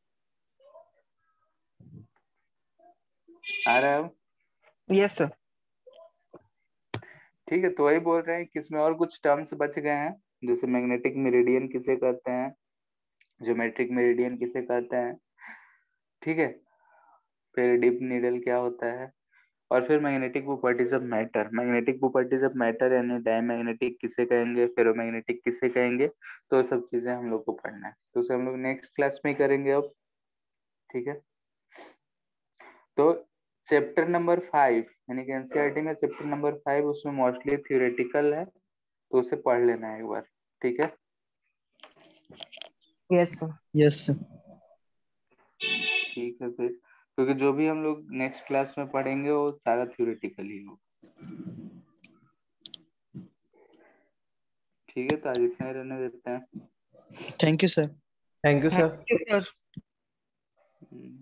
आ रहा है अब? है। Yes sir. ठीक है, तो वही बोल रहे हैं कि इसमें और कुछ टर्म्स बच गए हैं, जैसे मैग्नेटिक मेरिडियन किसे कहते हैं, ज्योमेट्रिक मेरिडियन किसे कहते हैं। ठीक है, फिर डीप नीडल क्या होता है, और फिर magnetic properties of matter, magnetic properties of matter यानी डायमैग्नेटिक किसे कहेंगे, फेरोमैग्नेटिक किसे कहेंगे। तो सब चीजें हम लोग को पढ़ना है, तो उसे हम लोग नेक्स्ट क्लास में ही करेंगे अब। ठीक है, तो चैप्टर नंबर 5 यानी कि एनसीईआरटी में चैप्टर नंबर 5 उसमें मोस्टली थ्योरेटिकल है, तो उसे पढ़ लेना है एक बार। ठीक है, यस सर। Yes sir. ठीक है फिर, क्योंकि जो भी हम लोग नेक्स्ट क्लास में पढ़ेंगे वो सारा थ्योरेटिकल ही होगा। ठीक है, तो आज इतना ही रहने देते हैं। Thank you sir. Thank you sir. Thank you sir.